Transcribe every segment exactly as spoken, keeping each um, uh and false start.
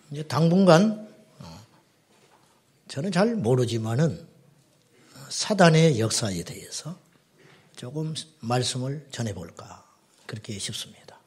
이제 당분간 저는 잘 모르지만은 사단의 역사에 대해서 조금 말씀을 전해볼까 그렇게 싶습니다.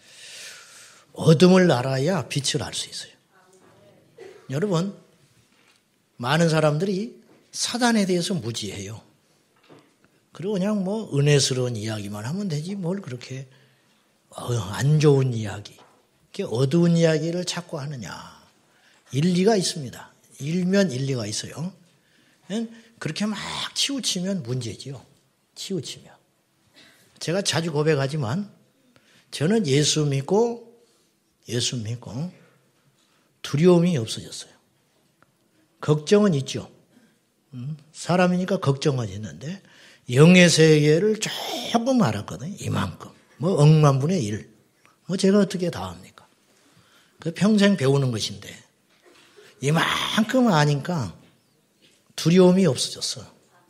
어둠을 알아야 빛을 알 수 있어요. 여러분, 많은 사람들이 사단에 대해서 무지해요. 그리고 그냥 뭐 은혜스러운 이야기만 하면 되지 뭘 그렇게 안 좋은 이야기, 어두운 이야기를 자꾸 하느냐. 일리가 있습니다. 일면 일리가 있어요. 그렇게 막 치우치면 문제지요. 치우치면. 제가 자주 고백하지만 저는 예수 믿고 예수 믿고 두려움이 없어졌어요. 걱정은 있죠. 사람이니까 걱정은 있는데 영의 세계를 조금 알았거든요. 이만큼. 뭐 억만분의 일. 뭐 제가 어떻게 다 합니까? 그 평생 배우는 것인데 이만큼 아니까 두려움이 없어졌어.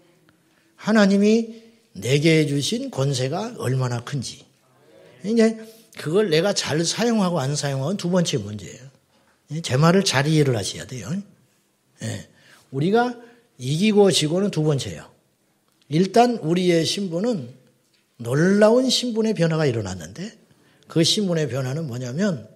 하나님이 내게 주신 권세가 얼마나 큰지. 이제 그걸 내가 잘 사용하고 안 사용하고는 두 번째 문제예요. 제 말을 잘 이해를 하셔야 돼요. 예. 우리가 이기고 지고는 두 번째예요. 일단 우리의 신분은 놀라운 신분의 변화가 일어났는데 그 신분의 변화는 뭐냐면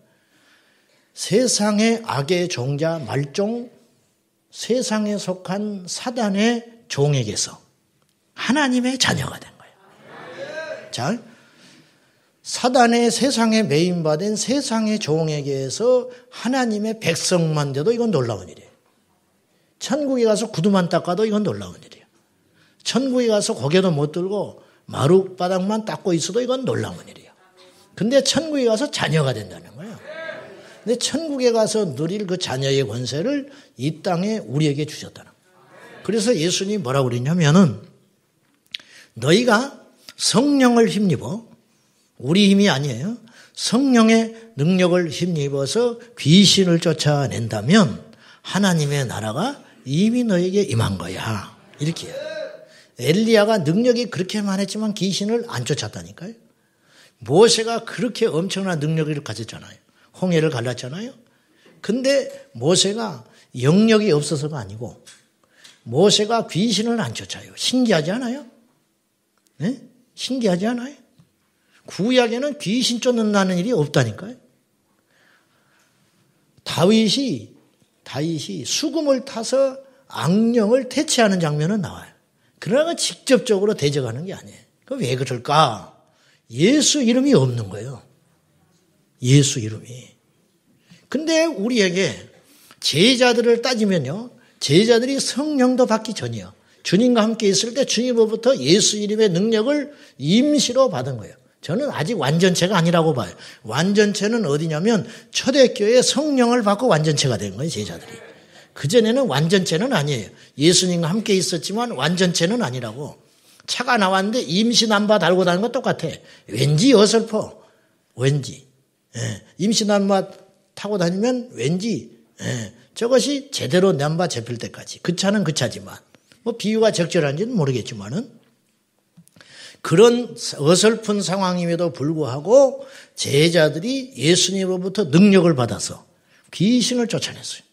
세상의 악의 종자 말종, 세상에 속한 사단의 종에게서 하나님의 자녀가 된 거예요. 자, 사단의 세상에 매인받은 세상의 종에게서 하나님의 백성만 돼도 이건 놀라운 일이에요. 천국에 가서 구두만 닦아도 이건 놀라운 일이에요. 천국에 가서 고개도 못 들고 마룻바닥만 닦고 있어도 이건 놀라운 일이에요. 근데 천국에 가서 자녀가 된다는 거예요. 근데 천국에 가서 누릴 그 자녀의 권세를 이 땅에 우리에게 주셨다는 거예요. 그래서 예수님이 뭐라고 그랬냐면은 너희가 성령을 힘입어, 우리 힘이 아니에요. 성령의 능력을 힘입어서 귀신을 쫓아낸다면 하나님의 나라가 이미 너에게 임한 거야. 이렇게 해요. 엘리야가 능력이 그렇게 많았지만 귀신을 안 쫓았다니까요. 모세가 그렇게 엄청난 능력을 가졌잖아요. 홍해를 갈랐잖아요. 근데 모세가 영역이 없어서가 아니고 모세가 귀신을 안 쫓아요. 신기하지 않아요? 네? 신기하지 않아요? 구약에는 귀신 쫓는다는 일이 없다니까요. 다윗이 다윗이 수금을 타서 악령을 퇴치하는 장면은 나와요. 그러나 직접적으로 대적하는 게 아니에요. 그럼 왜 그럴까? 예수 이름이 없는 거예요. 예수 이름이. 근데 우리에게 제자들을 따지면요. 제자들이 성령도 받기 전이요. 주님과 함께 있을 때 주님으로부터 예수 이름의 능력을 임시로 받은 거예요. 저는 아직 완전체가 아니라고 봐요. 완전체는 어디냐면 초대교회에 성령을 받고 완전체가 된 거예요. 제자들이. 그전에는 완전체는 아니에요. 예수님과 함께 있었지만 완전체는 아니라고. 차가 나왔는데 임시남바 달고 다니는 거 똑같아. 왠지 어설퍼. 왠지. 예. 임시남바 타고 다니면 왠지 예. 저것이 제대로 남바 잡힐 때까지. 그 차는 그 차지만. 뭐 비유가 적절한지는 모르겠지만은 그런 어설픈 상황임에도 불구하고 제자들이 예수님으로부터 능력을 받아서 귀신을 쫓아냈어요.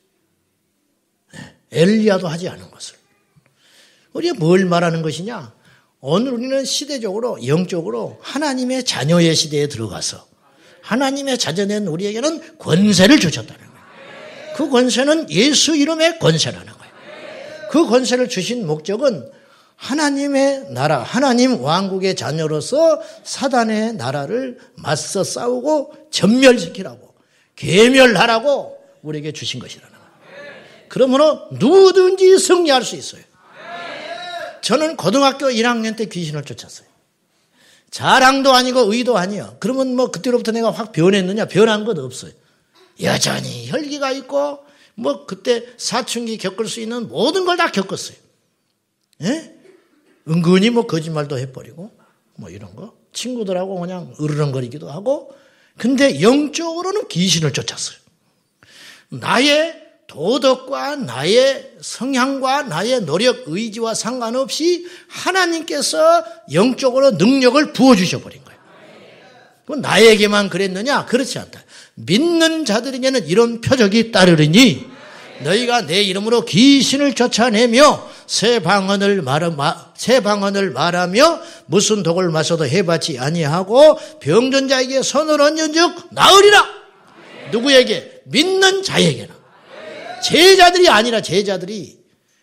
엘리야도 하지 않은 것을. 우리가 뭘 말하는 것이냐? 오늘 우리는 시대적으로 영적으로 하나님의 자녀의 시대에 들어가서 하나님의 자녀된 우리에게는 권세를 주셨다는 거예요. 그 권세는 예수 이름의 권세라는 거예요. 그 권세를 주신 목적은 하나님의 나라, 하나님 왕국의 자녀로서 사단의 나라를 맞서 싸우고 전멸시키라고, 괴멸하라고 우리에게 주신 것이라는 거예요. 그러므로 누구든지 승리할 수 있어요. 저는 고등학교 일 학년 때 귀신을 쫓았어요. 자랑도 아니고 의도 아니에요. 그러면 뭐 그때로부터 내가 확 변했느냐? 변한 것 없어요. 여전히 혈기가 있고 뭐 그때 사춘기 겪을 수 있는 모든 걸 다 겪었어요. 예? 은근히 뭐 거짓말도 해버리고 뭐 이런 거. 친구들하고 그냥 으르렁거리기도 하고. 근데 영적으로는 귀신을 쫓았어요. 나의 도덕과 나의 성향과 나의 노력, 의지와 상관없이 하나님께서 영적으로 능력을 부어주셔버린 거예요. 그럼 나에게만 그랬느냐? 그렇지 않다. 믿는 자들에게는 이런 표적이 따르리니 너희가 내 이름으로 귀신을 쫓아내며 새 방언을 말하, 새 방언을 말하며 무슨 독을 마셔도 해받지 아니하고 병든 자에게 손을 얹은즉 나으리라. 누구에게? 믿는 자에게는. 제자들이 아니라 제자들이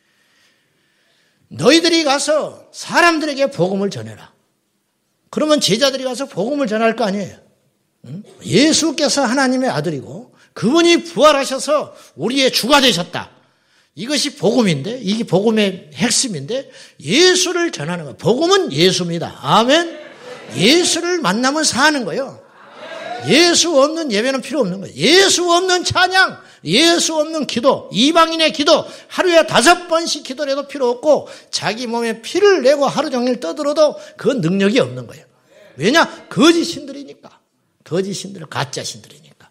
너희들이 가서 사람들에게 복음을 전해라. 그러면 제자들이 가서 복음을 전할 거 아니에요. 예수께서 하나님의 아들이고 그분이 부활하셔서 우리의 주가 되셨다. 이것이 복음인데, 이게 복음의 핵심인데 예수를 전하는 거예요. 복음은 예수입니다. 아멘. 예수를 만나면 사는 거예요. 예수 없는 예배는 필요 없는 거예요. 예수 없는 찬양, 예수 없는 기도, 이방인의 기도 하루에 다섯 번씩 기도를 해도 필요 없고 자기 몸에 피를 내고 하루 종일 떠들어도 그 능력이 없는 거예요. 왜냐? 거짓신들이니까. 거짓신들, 가짜신들이니까.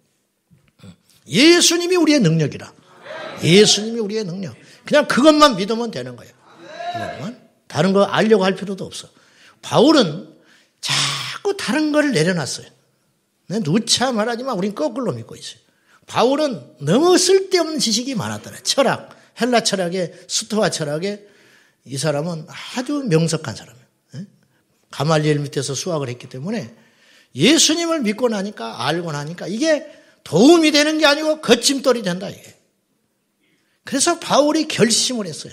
예수님이 우리의 능력이라. 예수님이 우리의 능력. 그냥 그것만 믿으면 되는 거예요. 그것만. 다른 거 알려고 할 필요도 없어. 바울은 자꾸 다른 걸 내려놨어요. 누차 말하지만 우린 거꾸로 믿고 있어요. 바울은 너무 쓸데없는 지식이 많았더라. 철학, 헬라 철학에, 스토아 철학에 이 사람은 아주 명석한 사람이에요. 가말리엘 밑에서 수학을 했기 때문에 예수님을 믿고 나니까, 알고 나니까 이게 도움이 되는 게 아니고 거침돌이 된다, 이게. 그래서 바울이 결심을 했어요.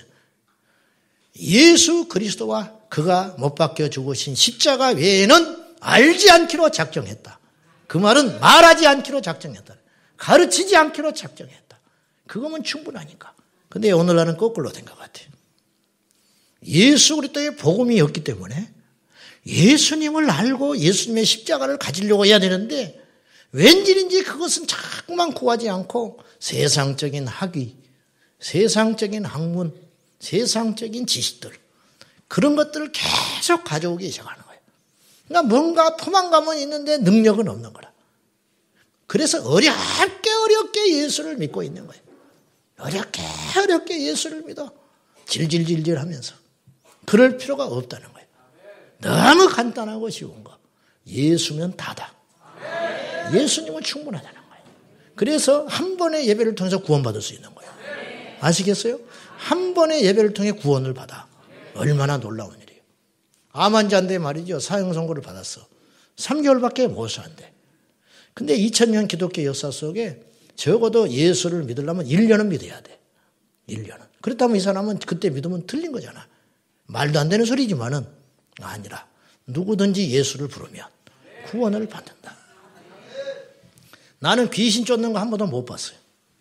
예수 그리스도와 그가 못 박혀 죽으신 십자가 외에는 알지 않기로 작정했다. 그 말은 말하지 않기로 작정했다. 가르치지 않기로 작정했다. 그거면 충분하니까. 근데 오늘날은 거꾸로 된 것 같아요. 예수 그리스도의 복음이 없기 때문에 예수님을 알고 예수님의 십자가를 가지려고 해야 되는데 왠지인지 그것은 자꾸만 구하지 않고 세상적인 학위, 세상적인 학문, 세상적인 지식들 그런 것들을 계속 가져오기 시작하는 거예요. 그러니까 뭔가 포만감은 있는데 능력은 없는 거라. 그래서 어렵게 어렵게 예수를 믿고 있는 거예요. 어렵게 어렵게 예수를 믿어. 질질질질 하면서. 그럴 필요가 없다는 거예요. 너무 간단하고 쉬운 거. 예수면 다다. 예수님은 충분하다는 거예요. 그래서 한 번의 예배를 통해서 구원받을 수 있는 거예요. 아시겠어요? 한 번의 예배를 통해 구원을 받아. 얼마나 놀라운 일이에요. 암 환자인데 말이죠. 사형 선고를 받았어. 삼 개월밖에 못 산대. 근데 이천 년 기독교 역사 속에 적어도 예수를 믿으려면 일 년은 믿어야 돼. 일 년은. 그렇다면 이 사람은 그때 믿으면 틀린 거잖아. 말도 안 되는 소리지만은 아니라 누구든지 예수를 부르면 구원을 받는다. 나는 귀신 쫓는 거 한 번도 못 봤어요.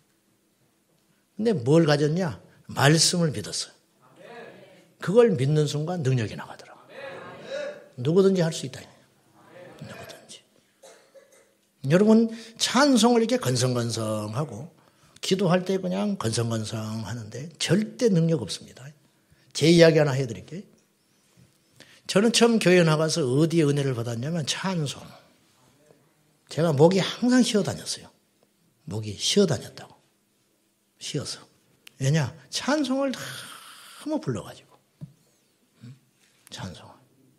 근데 뭘 가졌냐? 말씀을 믿었어요. 그걸 믿는 순간 능력이 나가더라고요. 누구든지 할 수 있다. 누구든지. 여러분 찬송을 이렇게 건성건성하고 기도할 때 그냥 건성건성 하는데 절대 능력 없습니다. 제 이야기 하나 해드릴게요. 저는 처음 교회 나가서 어디에 은혜를 받았냐면 찬송. 제가 목이 항상 쉬어 다녔어요. 목이 쉬어 다녔다고. 쉬어서. 왜냐? 찬송을 너무 불러가지고. 찬송을.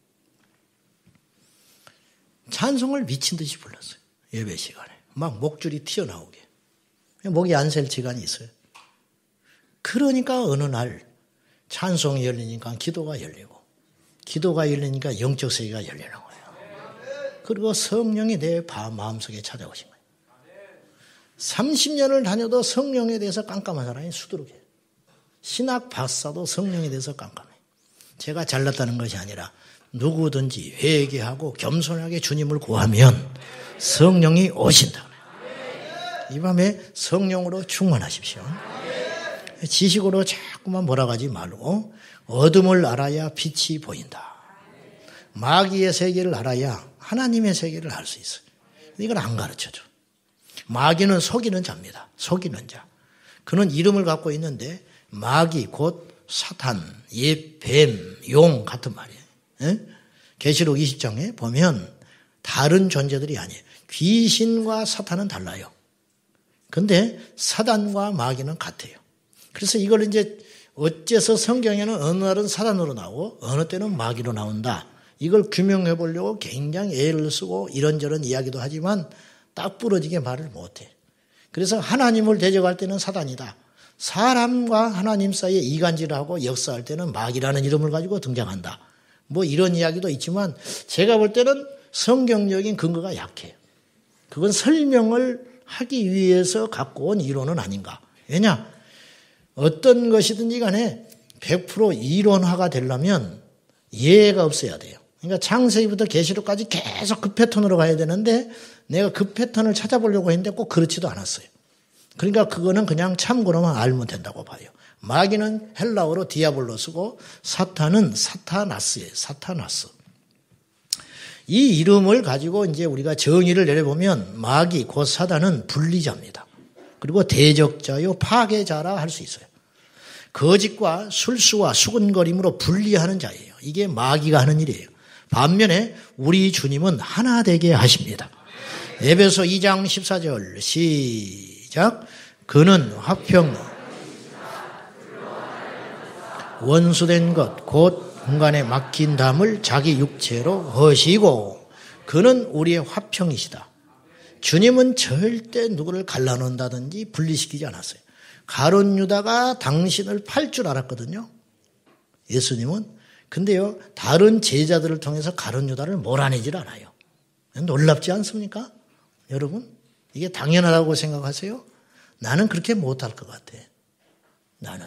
찬송을 미친 듯이 불렀어요. 예배 시간에. 막 목줄이 튀어나오게. 목이 안 셀 시간이 있어요. 그러니까 어느 날 찬송이 열리니까 기도가 열리고 기도가 열리니까 영적 세계가 열리는 거예요. 그리고 성령이 내 마음속에 찾아오신 거예요. 삼십 년을 다녀도 성령에 대해서 깜깜한 사람이 수두룩해요. 신학 박사도 성령에 대해서 깜깜해요. 제가 잘났다는 것이 아니라 누구든지 회개하고 겸손하게 주님을 구하면 성령이 오신다. 이 밤에 성령으로 충만하십시오. 지식으로 자꾸만 몰아가지 말고 어둠을 알아야 빛이 보인다. 마귀의 세계를 알아야 하나님의 세계를 알 수 있어요. 이걸 안 가르쳐줘. 마귀는 속이는 자입니다. 속이는 자. 그는 이름을 갖고 있는데 마귀 곧 사탄, 옛 뱀, 용 같은 말이에요. 예? 계시록 이십 장에 보면 다른 존재들이 아니에요. 귀신과 사탄은 달라요. 근데 사단과 마귀는 같아요. 그래서 이걸 이제 어째서 성경에는 어느 날은 사단으로 나오고 어느 때는 마귀로 나온다. 이걸 규명해 보려고 굉장히 애를 쓰고 이런저런 이야기도 하지만 딱 부러지게 말을 못해. 그래서 하나님을 대적할 때는 사단이다. 사람과 하나님 사이에 이간질을 하고 역사할 때는 마귀라는 이름을 가지고 등장한다. 뭐 이런 이야기도 있지만 제가 볼 때는 성경적인 근거가 약해요. 그건 설명을 하기 위해서 갖고 온 이론은 아닌가. 왜냐? 어떤 것이든지 간에 백 퍼센트 이론화가 되려면 예가 없어야 돼요. 그러니까 창세기부터 계시록까지 계속 그 패턴으로 가야 되는데 내가 그 패턴을 찾아보려고 했는데 꼭 그렇지도 않았어요. 그러니까 그거는 그냥 참고로만 알면 된다고 봐요. 마귀는 헬라어로 디아블로스고 사탄은 사타나스예요. 사타나스. 이 이름을 가지고 이제 우리가 정의를 내려보면 마귀 곧 사단은 분리자입니다. 그리고 대적자요 파괴자라 할 수 있어요. 거짓과 술수와 수근거림으로 분리하는 자예요. 이게 마귀가 하는 일이에요. 반면에 우리 주님은 하나 되게 하십니다. 에베소 이 장 십사 절 시작. 그는 화평 원수된 것 곧 공간에 막힌 담을 자기 육체로 허시고 그는 우리의 화평이시다. 주님은 절대 누구를 갈라놓는다든지 분리시키지 않았어요. 가룟 유다가 당신을 팔 줄 알았거든요. 예수님은. 근데요, 다른 제자들을 통해서 가룟 유다를 몰아내질 않아요. 놀랍지 않습니까? 여러분, 이게 당연하다고 생각하세요? 나는 그렇게 못할 것 같아. 나는.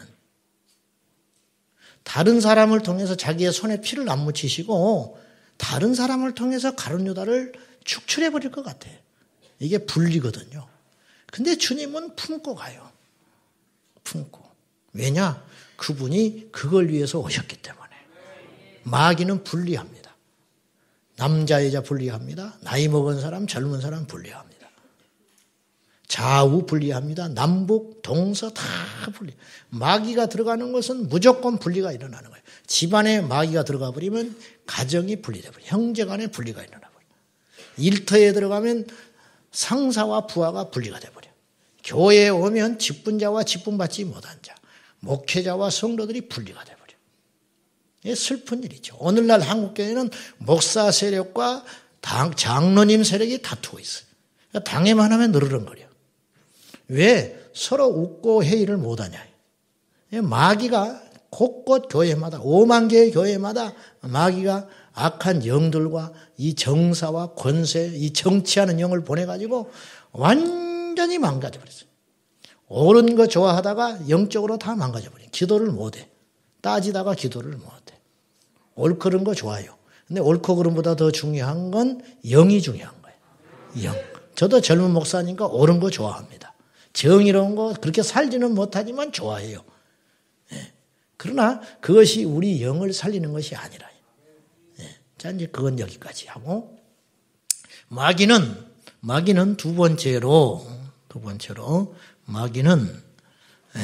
다른 사람을 통해서 자기의 손에 피를 안 묻히시고 다른 사람을 통해서 가룟 유다를 축출해버릴 것 같아. 이게 분리거든요. 근데 주님은 품고 가요. 품고. 왜냐? 그분이 그걸 위해서 오셨기 때문에. 마귀는 분리합니다. 남자, 여자 분리합니다. 나이 먹은 사람, 젊은 사람 분리합니다. 좌우 분리합니다. 남북, 동서 다 분리. 마귀가 들어가는 것은 무조건 분리가 일어나는 거예요. 집안에 마귀가 들어가 버리면 가정이 분리돼 버려요. 형제 간에 분리가 일어나 버려요. 일터에 들어가면 상사와 부하가 분리가 돼 버려요. 교회에 오면 직분자와 직분받지 못한 자, 목회자와 성도들이 분리가 돼 버려요. 이게 슬픈 일이죠. 오늘날 한국교회는 목사 세력과 장로님 세력이 다투고 있어요. 당회만 하면 느르렁거려. 왜? 서로 웃고 회의를 못하냐. 마귀가 곳곳 교회마다 오만 개의 교회마다 마귀가 악한 영들과 이 정사와 권세, 이 정치하는 영을 보내가지고 완전히 망가져버렸어요. 옳은 거 좋아하다가 영적으로 다 망가져버려요. 기도를 못해. 따지다가 기도를 못해. 옳고 거 좋아요. 근데 옳고 그름보다 더 중요한 건 영이 중요한 거예요. 영. 저도 젊은 목사니까 옳은 거 좋아합니다. 정의로운 거 그렇게 살지는 못하지만 좋아해요. 예. 그러나 그것이 우리 영을 살리는 것이 아니라. 예. 자, 이제 그건 여기까지 하고. 마귀는, 마귀는 두 번째로, 두 번째로, 마귀는, 예.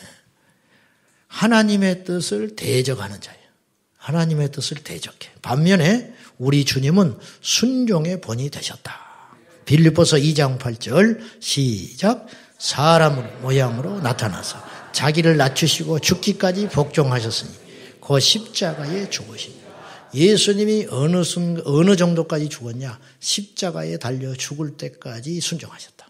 하나님의 뜻을 대적하는 자예요. 하나님의 뜻을 대적해. 반면에 우리 주님은 순종의 본이 되셨다. 빌립보서 이 장 팔 절 시작. 사람 모양으로 나타나서 자기를 낮추시고 죽기까지 복종하셨으니 그 십자가에 죽으시니 예수님이 어느 순 어느 정도까지 죽었냐? 십자가에 달려 죽을 때까지 순종하셨다.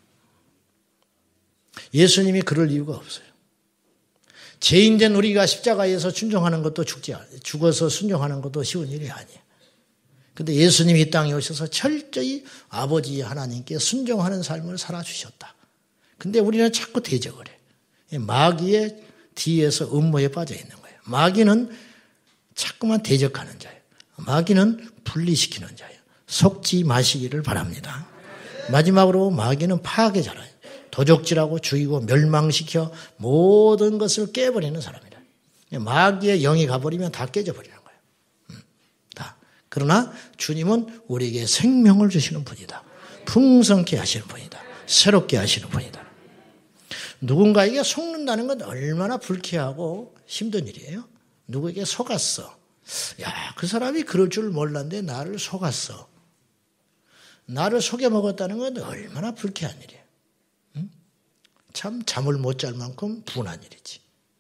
예수님이 그럴 이유가 없어요. 죄인된 우리가 십자가에서 순종하는 것도 죽지 않아요. 죽어서 순종하는 것도 쉬운 일이 아니에요. 근데 예수님이 이 땅에 오셔서 철저히 아버지 하나님께 순종하는 삶을 살아주셨다. 근데 우리는 자꾸 대적을 해. 마귀의 뒤에서 음모에 빠져 있는 거예요. 마귀는 자꾸만 대적하는 자예요. 마귀는 분리시키는 자예요. 속지 마시기를 바랍니다. 마지막으로 마귀는 파괴자라요. 도적질하고 죽이고 멸망시켜 모든 것을 깨버리는 사람이라. 마귀의 영이 가버리면 다 깨져버리는 거예요. 음, 다. 그러나 주님은 우리에게 생명을 주시는 분이다. 풍성케 하시는 분이다. 새롭게 하시는 분이다. 누군가에게 속는다는 건 얼마나 불쾌하고 힘든 일이에요. 누구에게 속았어. 야, 그 사람이 그럴 줄 몰랐는데 나를 속았어. 나를 속여먹었다는 건 얼마나 불쾌한 일이에요. 응? 참 잠을 못 잘 만큼 분한 일이지.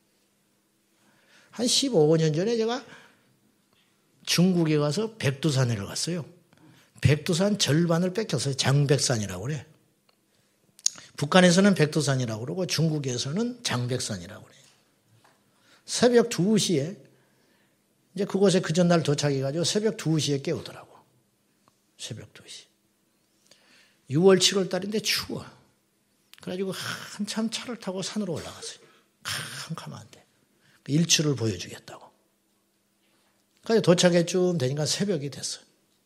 한 십오 년 전에 제가 중국에 가서 백두산에 갔어요. 백두산 절반을 뺏겼어요. 장백산이라고 그래. 북한에서는 백두산이라고 그러고 중국에서는 장백산이라고 그래요. 새벽 두 시에 이제 그곳에 그 전날 도착해가지고 새벽 두 시에 깨우더라고. 새벽 두 시. 유월, 칠월 달인데 추워. 그래가지고 한참 차를 타고 산으로 올라갔어요. 캄캄한데. 일출을 보여주겠다고. 그래서 도착해 좀 되니까 새벽이 됐어요.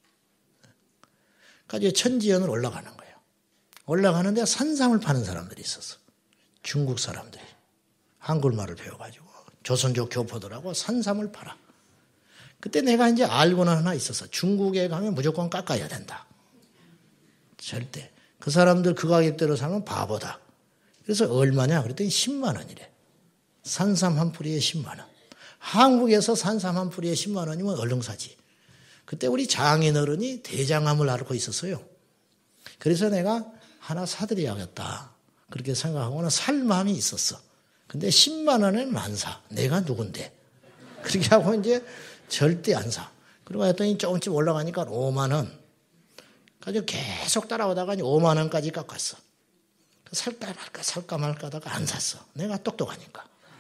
그래서 천지연을 올라가는 거예요. 올라가는데 산삼을 파는 사람들이 있었어. 중국 사람들이. 한국말을 배워가지고 조선족 교포들하고 산삼을 팔아. 그때 내가 이제 알고는 하나 있었어. 중국에 가면 무조건 깎아야 된다. 절대. 그 사람들 그 가격대로 사면 바보다. 그래서 얼마냐? 그랬더니 십만 원이래. 산삼 한 뿌리에 십만 원. 한국에서 산삼 한 뿌리에 십만 원이면 얼른 사지. 그때 우리 장인어른이 대장암을 앓고 있었어요. 그래서 내가 하나 사드려야겠다. 그렇게 생각하고는 살 마음이 있었어. 근데 십만 원에는 안 사. 내가 누군데. 그렇게 하고 이제 절대 안 사. 그러고 했더니 조금씩 올라가니까 오만 원. 그래서 계속 따라오다가 오만 원까지 깎았어. 살까 말까 살까 말까 하다가 안 샀어. 내가 똑똑하니까.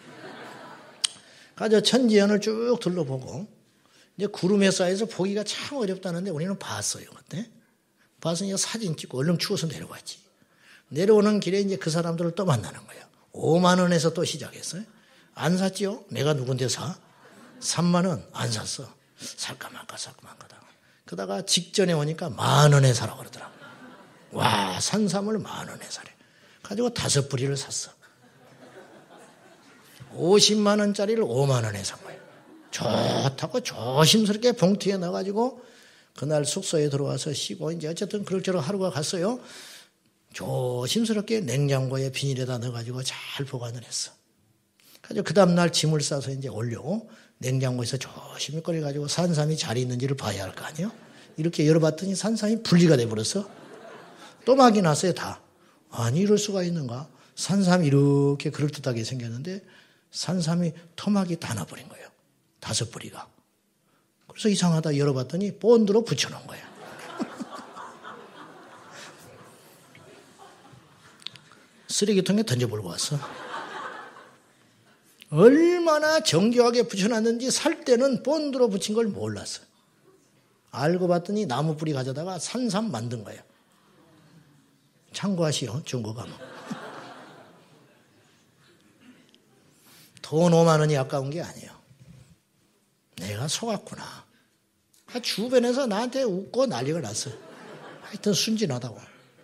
그래서 천지연을 쭉 둘러보고 이제 구름에 쌓여서 보기가 참 어렵다는데 우리는 봤어요. 그때. 봐서 이제 사진 찍고 얼른 추워서 내려갔지. 내려오는 길에 이제 그 사람들을 또 만나는 거예요. 오만 원에서 또 시작했어요. 안 샀지요? 내가 누군데 사? 삼만 원 안 샀어. 살까 말까 살까 말까 하다가. 그러다가 직전에 오니까 만 원에 사라고 그러더라고. 와, 산삼을 만 원에 사래. 가지고 다섯 뿌리를 샀어. 오십만 원짜리를 오만 원에 산 거예요. 좋다고 조심스럽게 봉투에 넣어가지고 그날 숙소에 들어와서 쉬고 이제 어쨌든 그럭저럭 하루가 갔어요. 조심스럽게 냉장고에 비닐에다 넣어가지고 잘 보관을 했어. 그래서 그 다음날 짐을 싸서 이제 올려고 냉장고에서 조심히 꺼내가지고 산삼이 잘 있는지를 봐야 할 거 아니에요? 이렇게 열어봤더니 산삼이 분리가 돼버렸어. 또막이 났어요, 다. 아니, 이럴 수가 있는가? 산삼이 이렇게 그럴듯하게 생겼는데 산삼이 토막이 다 나버린 거예요. 다섯 뿌리가. 그래서 이상하다 열어봤더니 본드로 붙여놓은 거예요. 쓰레기통에 던져버리고 왔어. 얼마나 정교하게 붙여놨는지 살 때는 본드로 붙인 걸 몰랐어. 알고 봤더니 나무 뿌리 가져다가 산삼 만든 거예요. 참고하시오, 중국 가면. 돈 오만 원이 아까운 게 아니에요. 내가 속았구나. 주변에서 나한테 웃고 난리가 났어. 하여튼 순진하다고.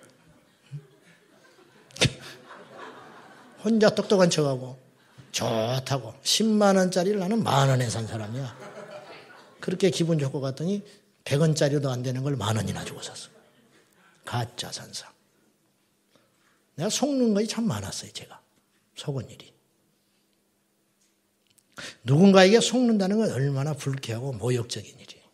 혼자 똑똑한 척하고 좋다고 십만 원짜리를 나는 만 원에 산 사람이야. 그렇게 기분 좋고 갔더니 백 원짜리도 안 되는 걸 만 원이나 주고 샀어. 가짜 산삼. 내가 속는 것이 참 많았어요. 제가 속은 일이. 누군가에게 속는다는 건 얼마나 불쾌하고 모욕적인 일이에요.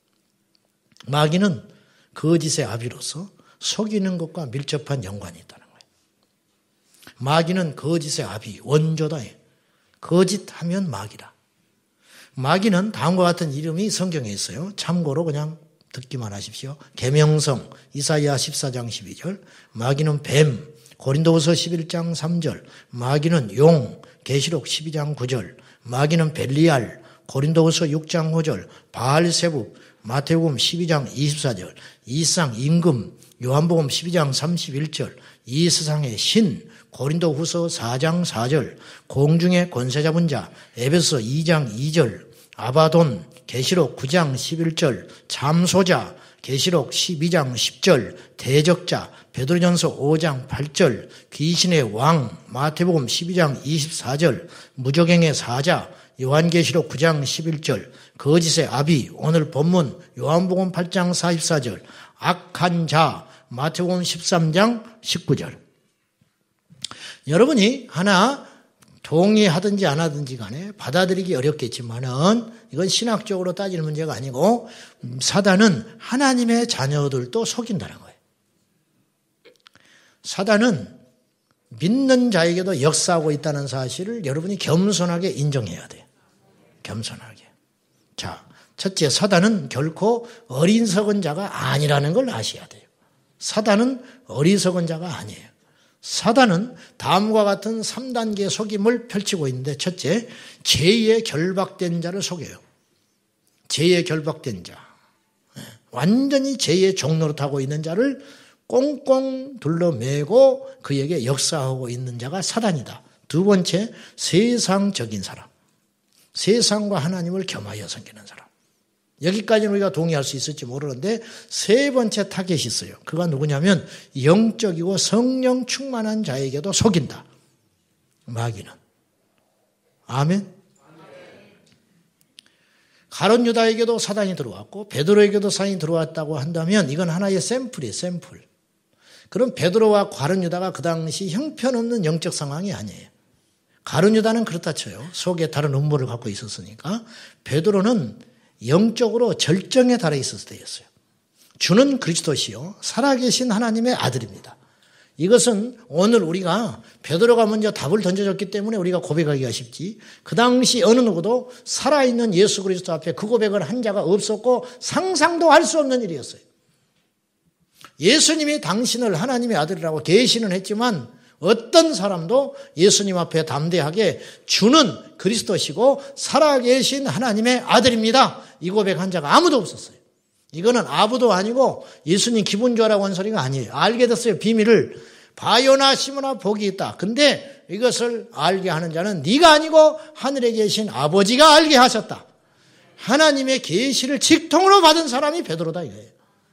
마귀는 거짓의 아비로서 속이는 것과 밀접한 연관이 있다는 거예요. 마귀는 거짓의 아비, 원조다. 거짓하면 마귀라. 마귀는 다음과 같은 이름이 성경에 있어요. 참고로 그냥 듣기만 하십시오. 계명성 이사야 십사 장 십이 절, 마귀는 뱀, 고린도후서 십일 장 삼 절, 마귀는 용, 계시록 십이 장 구 절, 마귀는 벨리알, 고린도후서 육 장 오 절, 바알세부, 마태복음 십이 장 이십사 절, 이상 임금, 요한복음 십이 장 삼십일 절, 이 세상의 신, 고린도후서 사 장 사 절, 공중의 권세 잡은 자, 에베소 이 장 이 절, 아바돈, 계시록 구 장 십일 절, 참소자, 계시록 십이 장 십 절, 대적자, 베드로전서 오 장 팔 절, 귀신의 왕, 마태복음 십이 장 이십사 절, 무저갱의 사자, 요한계시록 구 장 십일 절, 거짓의 아비, 오늘 본문 요한복음 팔 장 사십사 절, 악한 자, 마태복음 십삼 장 십구 절. 여러분이 하나 동의하든지 안 하든지 간에 받아들이기 어렵겠지만은 이건 신학적으로 따질 문제가 아니고 사단은 하나님의 자녀들도 속인다는 거예요. 사단은 믿는 자에게도 역사하고 있다는 사실을 여러분이 겸손하게 인정해야 돼요. 겸손하게. 자, 첫째, 사단은 결코 어리석은 자가 아니라는 걸 아셔야 돼요. 사단은 어리석은 자가 아니에요. 사단은 다음과 같은 삼 단계 속임을 펼치고 있는데, 첫째, 죄에 결박된 자를 속여요. 죄에 결박된 자. 완전히 죄의 종노릇하고 있는 자를 꽁꽁 둘러매고 그에게 역사하고 있는 자가 사단이다. 두 번째, 세상적인 사람. 세상과 하나님을 겸하여 섬기는 사람. 여기까지는 우리가 동의할 수 있을지 모르는데, 세 번째 타겟이 있어요. 그가 누구냐면 영적이고 성령 충만한 자에게도 속인다. 마귀는. 아멘. 가룟 유다에게도 사단이 들어왔고 베드로에게도 사단이 들어왔다고 한다면 이건 하나의 샘플이에요. 샘플. 그럼 베드로와 가룟 유다가 그 당시 형편없는 영적 상황이 아니에요. 가룟 유다는 그렇다 쳐요. 속에 다른 음모를 갖고 있었으니까. 베드로는 영적으로 절정에 달해 있었을 때였어요. 주는 그리스도시요 살아계신 하나님의 아들입니다. 이것은 오늘 우리가 베드로가 먼저 답을 던져줬기 때문에 우리가 고백하기가 쉽지, 그 당시 어느 누구도 살아있는 예수 그리스도 앞에 그 고백을 한 자가 없었고 상상도 할 수 없는 일이었어요. 예수님이 당신을 하나님의 아들이라고 계시는 했지만 어떤 사람도 예수님 앞에 담대하게 주는 그리스도시고 살아계신 하나님의 아들입니다, 이 고백한 자가 아무도 없었어요. 이거는 아부도 아니고 예수님 기분 좋아라고 한 소리가 아니에요. 알게 됐어요. 비밀을. 바요나 시모나 복이 있다. 근데 이것을 알게 하는 자는 네가 아니고 하늘에 계신 아버지가 알게 하셨다. 하나님의 계시를 직통으로 받은 사람이 베드로다 이거예요.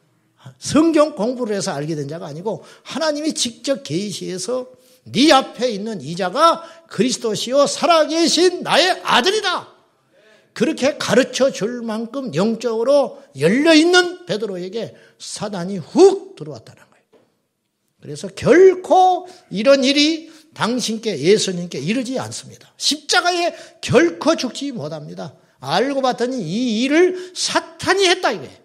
성경 공부를 해서 알게 된 자가 아니고 하나님이 직접 계시해서 네 앞에 있는 이 자가 그리스도시요 살아계신 나의 아들이다. 그렇게 가르쳐 줄 만큼 영적으로 열려있는 베드로에게 사단이 훅 들어왔다는 거예요. 그래서 결코 이런 일이 당신께 예수님께 이르지 않습니다. 십자가에 결코 죽지 못합니다. 알고 봤더니 이 일을 사탄이 했다 이거예요.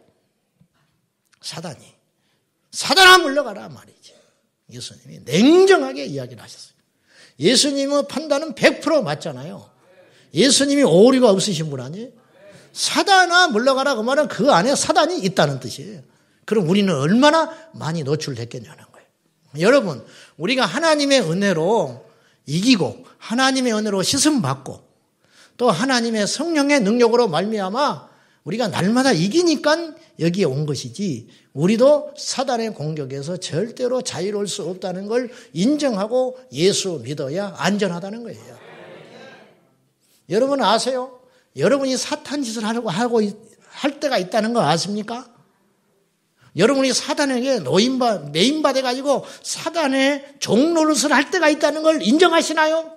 사단이. 사단아 물러가라 말이지. 예수님이 냉정하게 이야기를 하셨어요. 예수님의 판단은 백 퍼센트 맞잖아요. 예수님이 오류가 없으신 분 아니에요? 사단아 물러가라 그 말은 그 안에 사단이 있다는 뜻이에요. 그럼 우리는 얼마나 많이 노출됐겠냐는 거예요. 여러분, 우리가 하나님의 은혜로 이기고 하나님의 은혜로 씻음받고 또 하나님의 성령의 능력으로 말미암아 우리가 날마다 이기니까 여기에 온 것이지, 우리도 사단의 공격에서 절대로 자유로울 수 없다는 걸 인정하고 예수 믿어야 안전하다는 거예요. 여러분 아세요? 여러분이 사탄 짓을 하려고 하고 할 때가 있다는 거 아십니까? 여러분이 사단에게 노인바, 매인받아가지고 사단의 종노릇을 할 때가 있다는 걸 인정하시나요?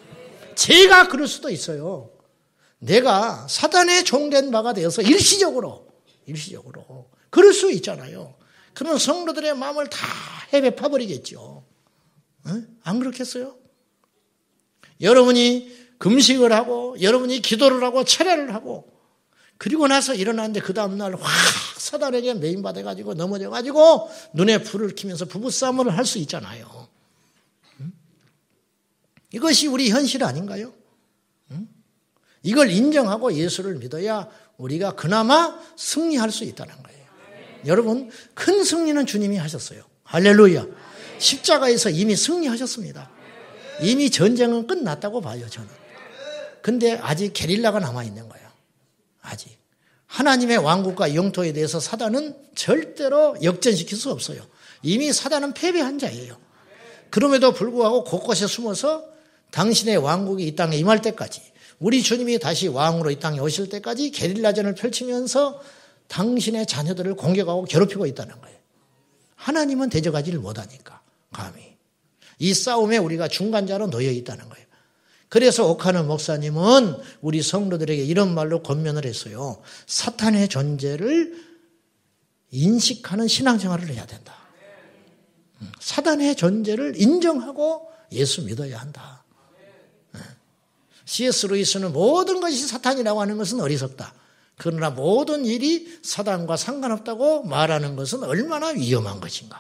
제가 그럴 수도 있어요. 내가 사단의 종된 바가 되어서 일시적으로, 일시적으로. 그럴 수 있잖아요. 그러면 성도들의 마음을 다 헤매 파버리겠죠. 응? 안 그렇겠어요? 여러분이 금식을 하고 여러분이 기도를 하고 철회를 하고 그리고 나서 일어났는데 그 다음날 확 사단에게 매인받아가지고 넘어져가지고 눈에 불을 켜면서 부부싸움을 할 수 있잖아요. 응? 이것이 우리 현실 아닌가요? 응? 이걸 인정하고 예수를 믿어야 우리가 그나마 승리할 수 있다는 거예요. 여러분, 큰 승리는 주님이 하셨어요. 할렐루야. 십자가에서 이미 승리하셨습니다. 이미 전쟁은 끝났다고 봐요, 저는. 근데 아직 게릴라가 남아있는 거예요. 아직. 하나님의 왕국과 영토에 대해서 사단은 절대로 역전시킬 수 없어요. 이미 사단은 패배한 자예요. 그럼에도 불구하고 곳곳에 숨어서 당신의 왕국이 이 땅에 임할 때까지, 우리 주님이 다시 왕으로 이 땅에 오실 때까지 게릴라전을 펼치면서 당신의 자녀들을 공격하고 괴롭히고 있다는 거예요. 하나님은 대적하지를 못하니까 감히. 이 싸움에 우리가 중간자로 놓여 있다는 거예요. 그래서 오카노 목사님은 우리 성도들에게 이런 말로 권면을 했어요. 사탄의 존재를 인식하는 신앙생활을 해야 된다. 사탄의 존재를 인정하고 예수 믿어야 한다. 씨에스 루이스는 모든 것이 사탄이라고 하는 것은 어리석다. 그러나 모든 일이 사단과 상관없다고 말하는 것은 얼마나 위험한 것인가.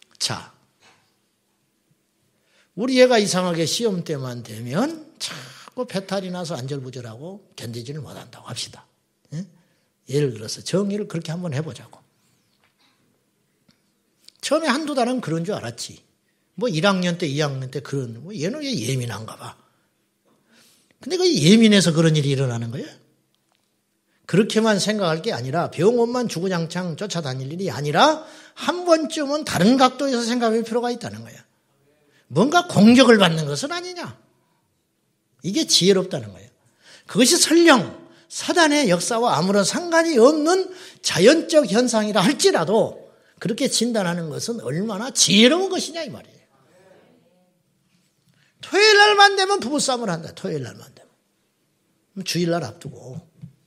자, 우리 애가 이상하게 시험 때만 되면 자꾸 배탈이 나서 안절부절하고 견디지를 못한다고 합시다. 예? 예를 들어서 정의를 그렇게 한번 해보자고. 처음에 한두 달은 그런 줄 알았지. 뭐 일 학년 때, 이 학년 때 그런, 뭐 얘는 왜 예민한가 봐. 근데 그 예민해서 그런 일이 일어나는 거예요. 그렇게만 생각할 게 아니라 병원만 주구장창 쫓아다닐 일이 아니라 한 번쯤은 다른 각도에서 생각할 필요가 있다는 거야. 뭔가 공격을 받는 것은 아니냐. 이게 지혜롭다는 거예요. 그것이 설령 사단의 역사와 아무런 상관이 없는 자연적 현상이라 할지라도 그렇게 진단하는 것은 얼마나 지혜로운 것이냐 이 말이에요. 토요일 날만 되면 부부싸움을 한다. 토요일 날만 되면. 주일날 앞두고.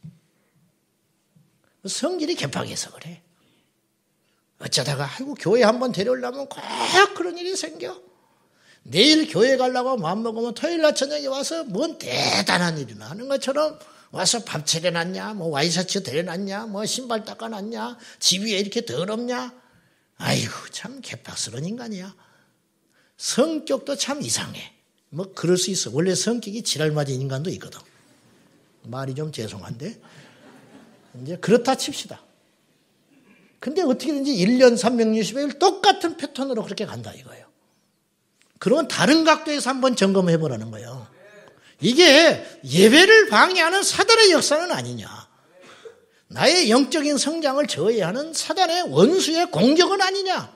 성질이 개팍해서 그래. 어쩌다가 아이고 교회 한번 데려오려면 꼭 그런 일이 생겨. 내일 교회 가려고 마음먹으면 토요일날 저녁에 와서 뭔 대단한 일이나 하는 것처럼 와서 밥 차려놨냐, 뭐 와이셔츠 데려놨냐, 뭐 신발 닦아놨냐, 집 위에 이렇게 더럽냐. 아이고 참 개팍스러운 인간이야. 성격도 참 이상해. 뭐 그럴 수 있어. 원래 성격이 지랄맞은 인간도 있거든. 말이 좀 죄송한데 이제 그렇다 칩시다. 근데 어떻게든지 일 년 삼백육십 일 똑같은 패턴으로 그렇게 간다 이거예요. 그러면 다른 각도에서 한번 점검해 보라는 거예요. 이게 예배를 방해하는 사단의 역사는 아니냐. 나의 영적인 성장을 저해하는 사단의 원수의 공격은 아니냐.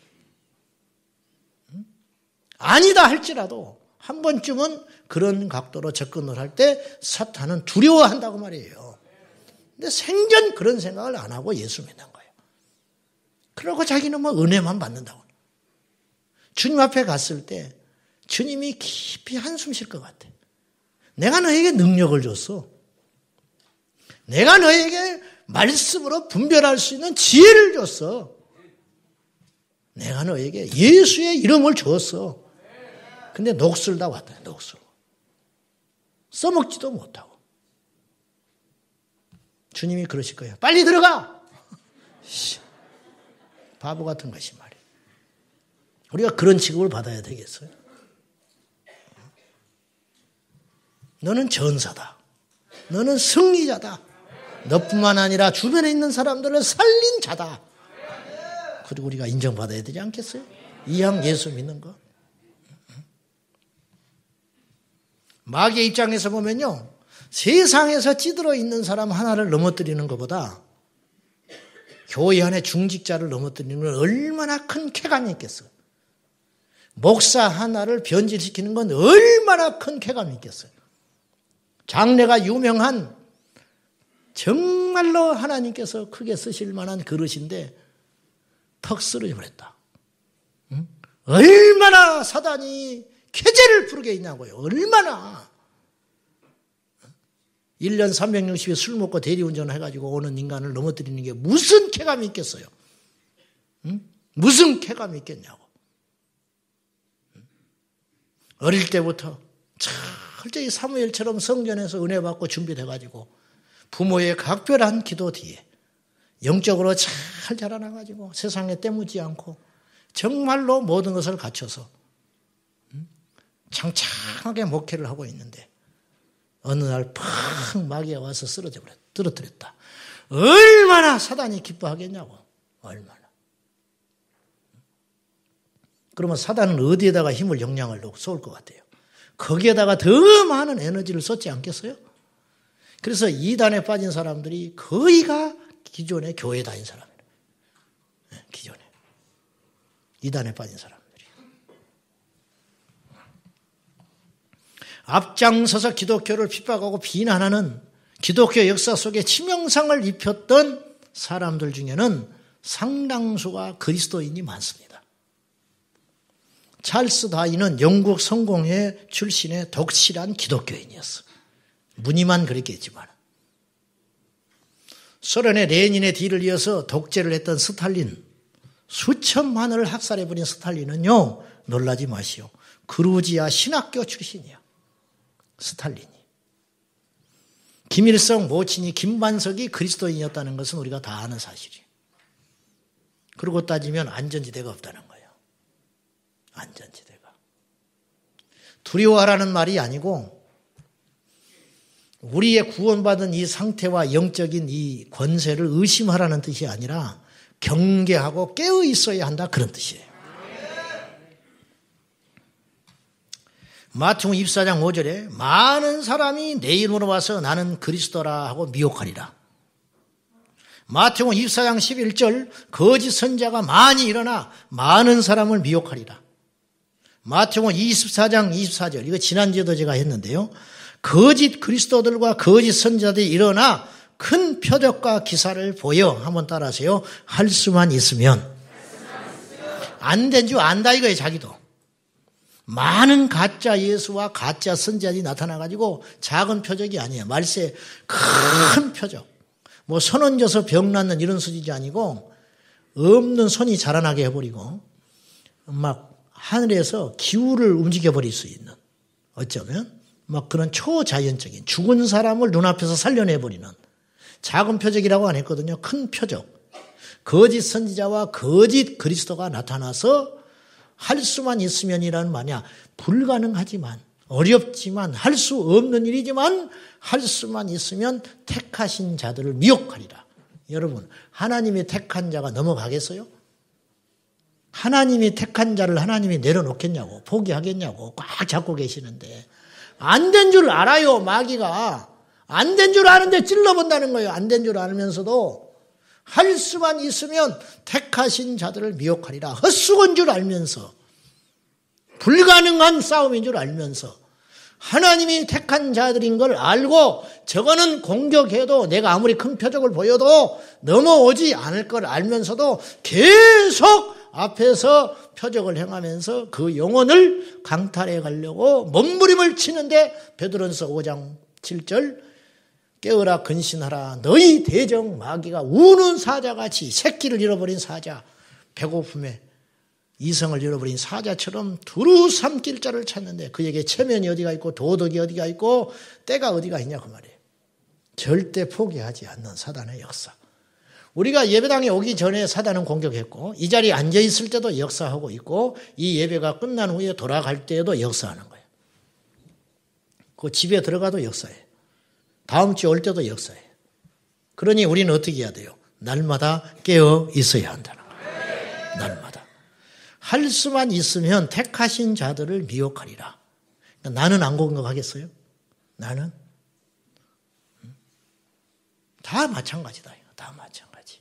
아니다 할지라도 한 번쯤은 그런 각도로 접근을 할 때 사탄은 두려워한다고 말이에요. 근데 생전 그런 생각을 안 하고 예수 믿는 거예요. 그러고 자기는 뭐 은혜만 받는다고. 주님 앞에 갔을 때 주님이 깊이 한숨 쉴 것 같아. 내가 너에게 능력을 줬어. 내가 너에게 말씀으로 분별할 수 있는 지혜를 줬어. 내가 너에게 예수의 이름을 줬어. 근데 녹슬 다 왔다. 녹슬. 써먹지도 못하고. 주님이 그러실 거예요. 빨리 들어가. 바보 같은 것이 말이에요. 우리가 그런 취급을 받아야 되겠어요? 너는 전사다. 너는 승리자다. 너뿐만 아니라 주변에 있는 사람들을 살린 자다. 그리고 우리가 인정받아야 되지 않겠어요? 이왕 예수 믿는 거. 마귀의 입장에서 보면요. 세상에서 찌들어 있는 사람 하나를 넘어뜨리는 것보다 교회 안에 중직자를 넘어뜨리는 건 얼마나 큰 쾌감이 있겠어요. 목사 하나를 변질시키는 건 얼마나 큰 쾌감이 있겠어요. 장래가 유명한 정말로 하나님께서 크게 쓰실 만한 그릇인데 턱 쓰러져 버렸다. 응? 얼마나 사단이 쾌재를 부르게 있냐고요. 얼마나. 일 년 삼백육십 일 술 먹고 대리운전을 해가지고 오는 인간을 넘어뜨리는 게 무슨 쾌감이 있겠어요? 응? 무슨 쾌감이 있겠냐고. 어릴 때부터 철저히 사무엘처럼 성전에서 은혜 받고 준비돼가지고 부모의 각별한 기도 뒤에 영적으로 잘 자라나가지고 세상에 때묻지 않고 정말로 모든 것을 갖춰서 창창하게 목회를 하고 있는데 어느 날 팍 마귀가 와서 쓰러져 버렸다. 떨어뜨렸다. 얼마나 사단이 기뻐하겠냐고. 얼마나. 그러면 사단은 어디에다가 힘을 영향을 쏠 것 같아요? 거기에다가 더 많은 에너지를 쏟지 않겠어요? 그래서 이단에 빠진 사람들이 거의가 기존의 교회 다닌 사람이에요. 기존에. 이단에 빠진 사람들이. 앞장서서 기독교를 핍박하고 비난하는 기독교 역사 속에 치명상을 입혔던 사람들 중에는 상당수가 그리스도인이 많습니다. 찰스 다윈은 영국 성공회 출신의 독실한 기독교인이었어. 무늬만 그랬겠지만. 소련의 레닌의 뒤를 이어서 독재를 했던 스탈린, 수천만을 학살해버린 스탈린은요, 놀라지 마시오. 그루지아 신학교 출신이야. 스탈린이. 김일성 모친이 김반석이 그리스도인이었다는 것은 우리가 다 아는 사실이에요. 그러고 따지면 안전지대가 없다는 거예요. 안전지대가. 두려워하라는 말이 아니고 우리의 구원받은 이 상태와 영적인 이 권세를 의심하라는 뜻이 아니라 경계하고 깨어 있어야 한다, 그런 뜻이에요. 마태복음 이십사 장 오 절에 많은 사람이 내 이름으로 와서 나는 그리스도라 하고 미혹하리라. 마태복음 이십사 장 십일 절 거짓 선자가 많이 일어나 많은 사람을 미혹하리라. 마태복음 이십사 장 이십사 절, 이거 지난주에도 제가 했는데요. 거짓 그리스도들과 거짓 선자들이 일어나 큰 표적과 기사를 보여, 한번 따라하세요. 할 수만 있으면. 안 된 줄 안다 이거예요, 자기도. 많은 가짜 예수와 가짜 선자들이 나타나가지고 작은 표적이 아니에요. 말세 큰 표적. 뭐 손 얹어서 병 낫는 이런 수준이 아니고 없는 손이 자라나게 해버리고 막 하늘에서 기후를 움직여버릴 수 있는, 어쩌면 막 그런 초자연적인 죽은 사람을 눈앞에서 살려내버리는 작은 표적이라고 안 했거든요. 큰 표적. 거짓 선지자와 거짓 그리스도가 나타나서 할 수만 있으면이라는 말이야. 불가능하지만, 어렵지만, 할 수 없는 일이지만 할 수만 있으면 택하신 자들을 미혹하리라. 여러분, 하나님이 택한 자가 넘어가겠어요? 하나님이 택한 자를 하나님이 내려놓겠냐고, 포기하겠냐고 꽉 잡고 계시는데, 안 된 줄 알아요. 마귀가 안 된 줄 아는데 찔러본다는 거예요. 안 된 줄 알면서도 할 수만 있으면 택하신 자들을 미혹하리라. 헛수고인 줄 알면서, 불가능한 싸움인 줄 알면서, 하나님이 택한 자들인 걸 알고 저거는 공격해도 내가 아무리 큰 표적을 보여도 넘어오지 않을 걸 알면서도 계속 앞에서 표적을 행하면서 그 영혼을 강탈해 가려고 몸부림을 치는데, 베드로전서 오 장 칠 절 깨어라 근신하라. 너희 대적 마귀가 우는 사자같이, 새끼를 잃어버린 사자, 배고픔에 이성을 잃어버린 사자처럼 두루 삼킬 자를 찾는데 그에게 체면이 어디가 있고 도덕이 어디가 있고 때가 어디가 있냐 그 말이에요. 절대 포기하지 않는 사단의 역사. 우리가 예배당에 오기 전에 사단은 공격했고, 이 자리에 앉아있을 때도 역사하고 있고, 이 예배가 끝난 후에 돌아갈 때에도 역사하는 거예요. 그 집에 들어가도 역사해요. 다음 주에 올 때도 역사해요. 그러니 우리는 어떻게 해야 돼요? 날마다 깨어 있어야 한다는 거예요. 날마다. 할 수만 있으면 택하신 자들을 미혹하리라. 나는 안 공격하겠어요? 나는? 다 마찬가지다. 다 마찬가지.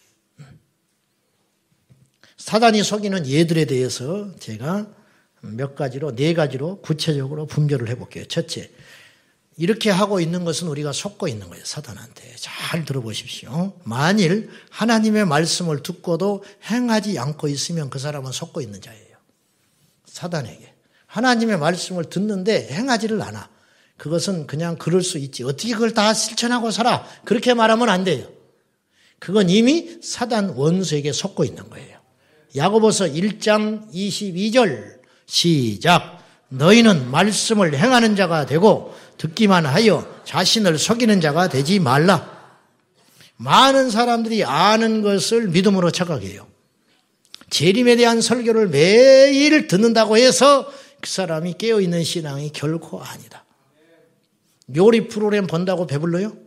사단이 속이는 예들에 대해서 제가 몇 가지로, 네 가지로 구체적으로 분별을 해볼게요. 첫째, 이렇게 하고 있는 것은 우리가 속고 있는 거예요. 사단한테. 잘 들어보십시오. 만일 하나님의 말씀을 듣고도 행하지 않고 있으면 그 사람은 속고 있는 자예요. 사단에게. 하나님의 말씀을 듣는데 행하지를 않아. 그것은 그냥 그럴 수 있지. 어떻게 그걸 다 실천하고 살아? 그렇게 말하면 안 돼요. 그건 이미 사단 원수에게 속고 있는 거예요. 야고보서 일 장 이십이 절 시작. 너희는 말씀을 행하는 자가 되고 듣기만 하여 자신을 속이는 자가 되지 말라. 많은 사람들이 아는 것을 믿음으로 착각해요. 재림에 대한 설교를 매일 듣는다고 해서 그 사람이 깨어있는 신앙이 결코 아니다. 요리 프로그램 본다고 배불러요?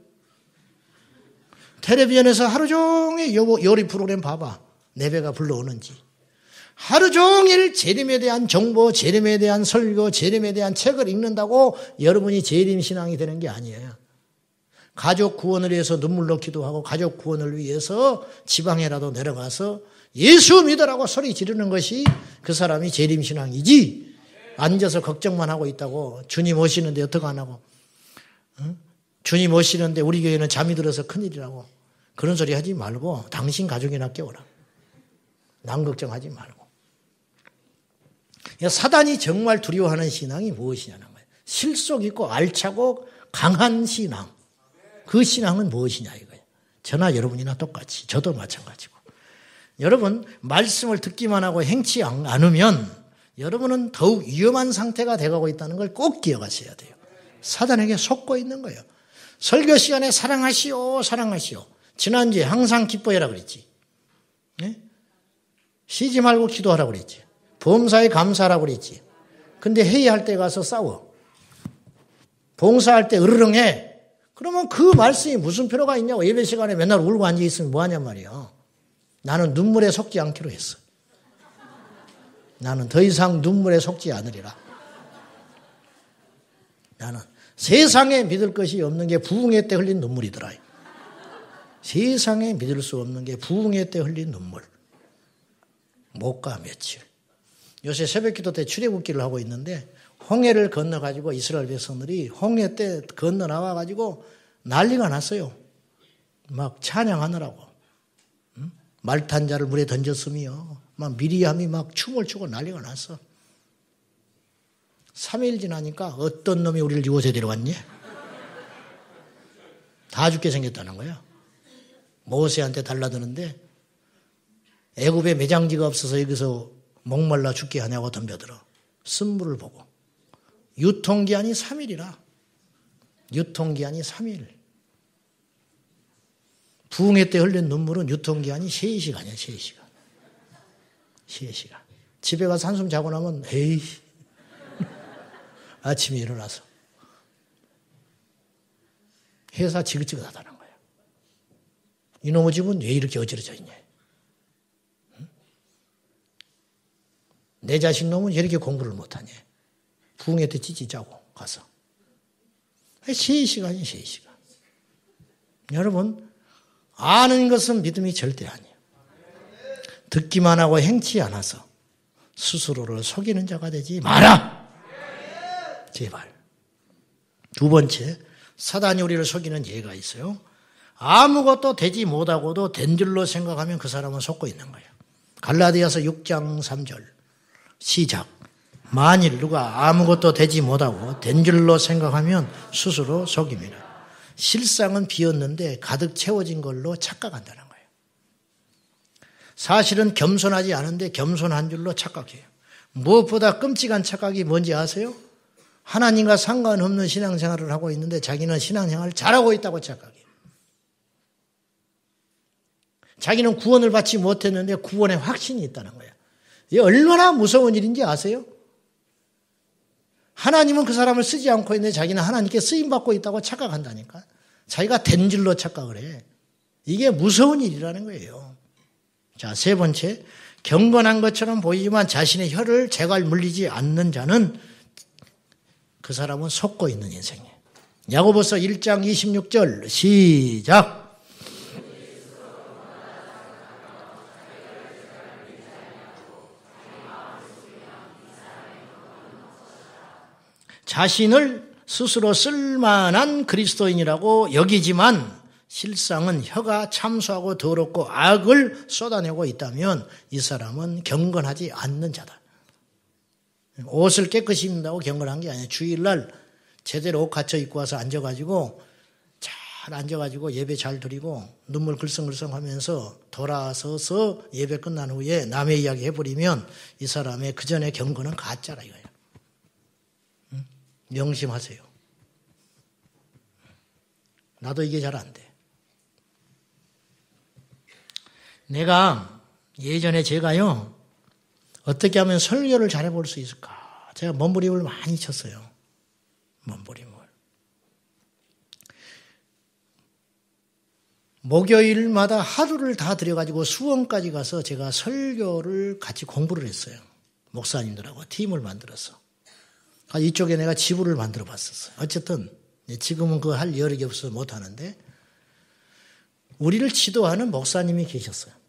텔레비전에서 하루 종일 요리 프로그램 봐봐. 내 배가 불러오는지. 하루 종일 재림에 대한 정보, 재림에 대한 설교, 재림에 대한 책을 읽는다고 여러분이 재림 신앙이 되는 게 아니에요. 가족 구원을 위해서 눈물 넣기도 하고 가족 구원을 위해서 지방에라도 내려가서 예수 믿으라고 소리 지르는 것이 그 사람이 재림 신앙이지, 앉아서 걱정만 하고 있다고 주님 오시는데 어떡 안 하고, 응? 주님 오시는데 우리 교회는 잠이 들어서 큰일이라고 그런 소리 하지 말고 당신 가족이나 깨워라. 남 걱정하지 말고. 사단이 정말 두려워하는 신앙이 무엇이냐는 거예요. 실속 있고 알차고 강한 신앙. 그 신앙은 무엇이냐 이거예요. 저나 여러분이나 똑같이, 저도 마찬가지고. 여러분, 말씀을 듣기만 하고 행치 않으면 여러분은 더욱 위험한 상태가 돼가고 있다는 걸 꼭 기억하셔야 돼요. 사단에게 속고 있는 거예요. 설교 시간에 사랑하시오, 사랑하시오. 지난주에 항상 기뻐해라 그랬지. 네? 쉬지 말고 기도하라고 그랬지. 범사에 감사하라고 그랬지. 근데 회의할 때 가서 싸워. 봉사할 때 으르렁해. 그러면 그 말씀이 무슨 필요가 있냐고. 예배 시간에 맨날 울고 앉아있으면 뭐하냔 말이야. 나는 눈물에 속지 않기로 했어. 나는 더 이상 눈물에 속지 않으리라. 나는 세상에 믿을 것이 없는 게 부흥회 때 흘린 눈물이더라. 세상에 믿을 수 없는 게 부흥회 때 흘린 눈물. 못 가 며칠. 요새 새벽기도 때 출애굽기를 하고 있는데 홍해를 건너가지고 이스라엘 백성들이 홍해 때 건너 나와가지고 난리가 났어요. 막 찬양하느라고. 응? 말탄 자를 물에 던졌으며 막 미리암이 막 춤을 추고 난리가 났어. 삼 일 지나니까 어떤 놈이 우리를 이곳에 데려왔니? 다 죽게 생겼다는 거야. 모세한테 달라드는데 애굽에 매장지가 없어서 여기서 목말라 죽게 하냐고 덤벼들어. 쓴물을 보고. 유통기한이 삼 일이라. 유통기한이 삼 일. 부흥회 때 흘린 눈물은 유통기한이 세 시간이야. 세 시간. 세 시간. 집에 가서 한숨 자고 나면 에이 아침에 일어나서 회사 지긋지긋하다는 거야. 이놈의 집은 왜 이렇게 어지러져 있냐. 응? 내 자식 놈은 왜 이렇게 공부를 못하냐. 부흥회 때 찌찌자고 가서. 세 시간이 세 시간. 여러분, 아는 것은 믿음이 절대 아니에요. 듣기만 하고 행치 않아서 스스로를 속이는 자가 되지 마라. 제발. 두 번째, 사단이 우리를 속이는 예가 있어요. 아무것도 되지 못하고도 된 줄로 생각하면 그 사람은 속고 있는 거예요. 갈라디아서 육 장 삼 절 시작. 만일 누가 아무것도 되지 못하고 된 줄로 생각하면 스스로 속임이라. 실상은 비었는데 가득 채워진 걸로 착각한다는 거예요. 사실은 겸손하지 않은데 겸손한 줄로 착각해요. 무엇보다 끔찍한 착각이 뭔지 아세요? 하나님과 상관없는 신앙생활을 하고 있는데 자기는 신앙생활을 잘하고 있다고 착각해요. 자기는 구원을 받지 못했는데 구원의 확신이 있다는 거예요. 이게 얼마나 무서운 일인지 아세요? 하나님은 그 사람을 쓰지 않고 있는데 자기는 하나님께 쓰임받고 있다고 착각한다니까. 자기가 된 줄로 착각을 해. 이게 무서운 일이라는 거예요. 자, 세 번째. 경건한 것처럼 보이지만 자신의 혀를 제갈 물리지 않는 자는 그 사람은 속고 있는 인생이에요. 야고보서 일 장 이십육 절 시작. 자신을 스스로 쓸만한 그리스도인이라고 여기지만 실상은 혀가 참소하고 더럽고 악을 쏟아내고 있다면 이 사람은 경건하지 않는 자다. 옷을 깨끗이 입는다고 경건한 게 아니에요. 주일날 제대로 옷 갖춰 입고 와서 앉아가지고 잘 앉아가지고 예배 잘 드리고 눈물 글썽글썽 하면서 돌아서서 예배 끝난 후에 남의 이야기 해버리면 이 사람의 그 전에 경건은 가짜라 이거예요. 응? 명심하세요. 나도 이게 잘 안 돼. 내가 예전에 제가요 어떻게 하면 설교를 잘해볼 수 있을까? 제가 몸부림을 많이 쳤어요. 몸부림을. 목요일마다 하루를 다 들여가지고 수원까지 가서 제가 설교를 같이 공부를 했어요. 목사님들하고 팀을 만들어서. 이쪽에 내가 지부를 만들어 봤었어요. 어쨌든 지금은 그거 할 여력이 없어서 못하는데 우리를 지도하는 목사님이 계셨어요.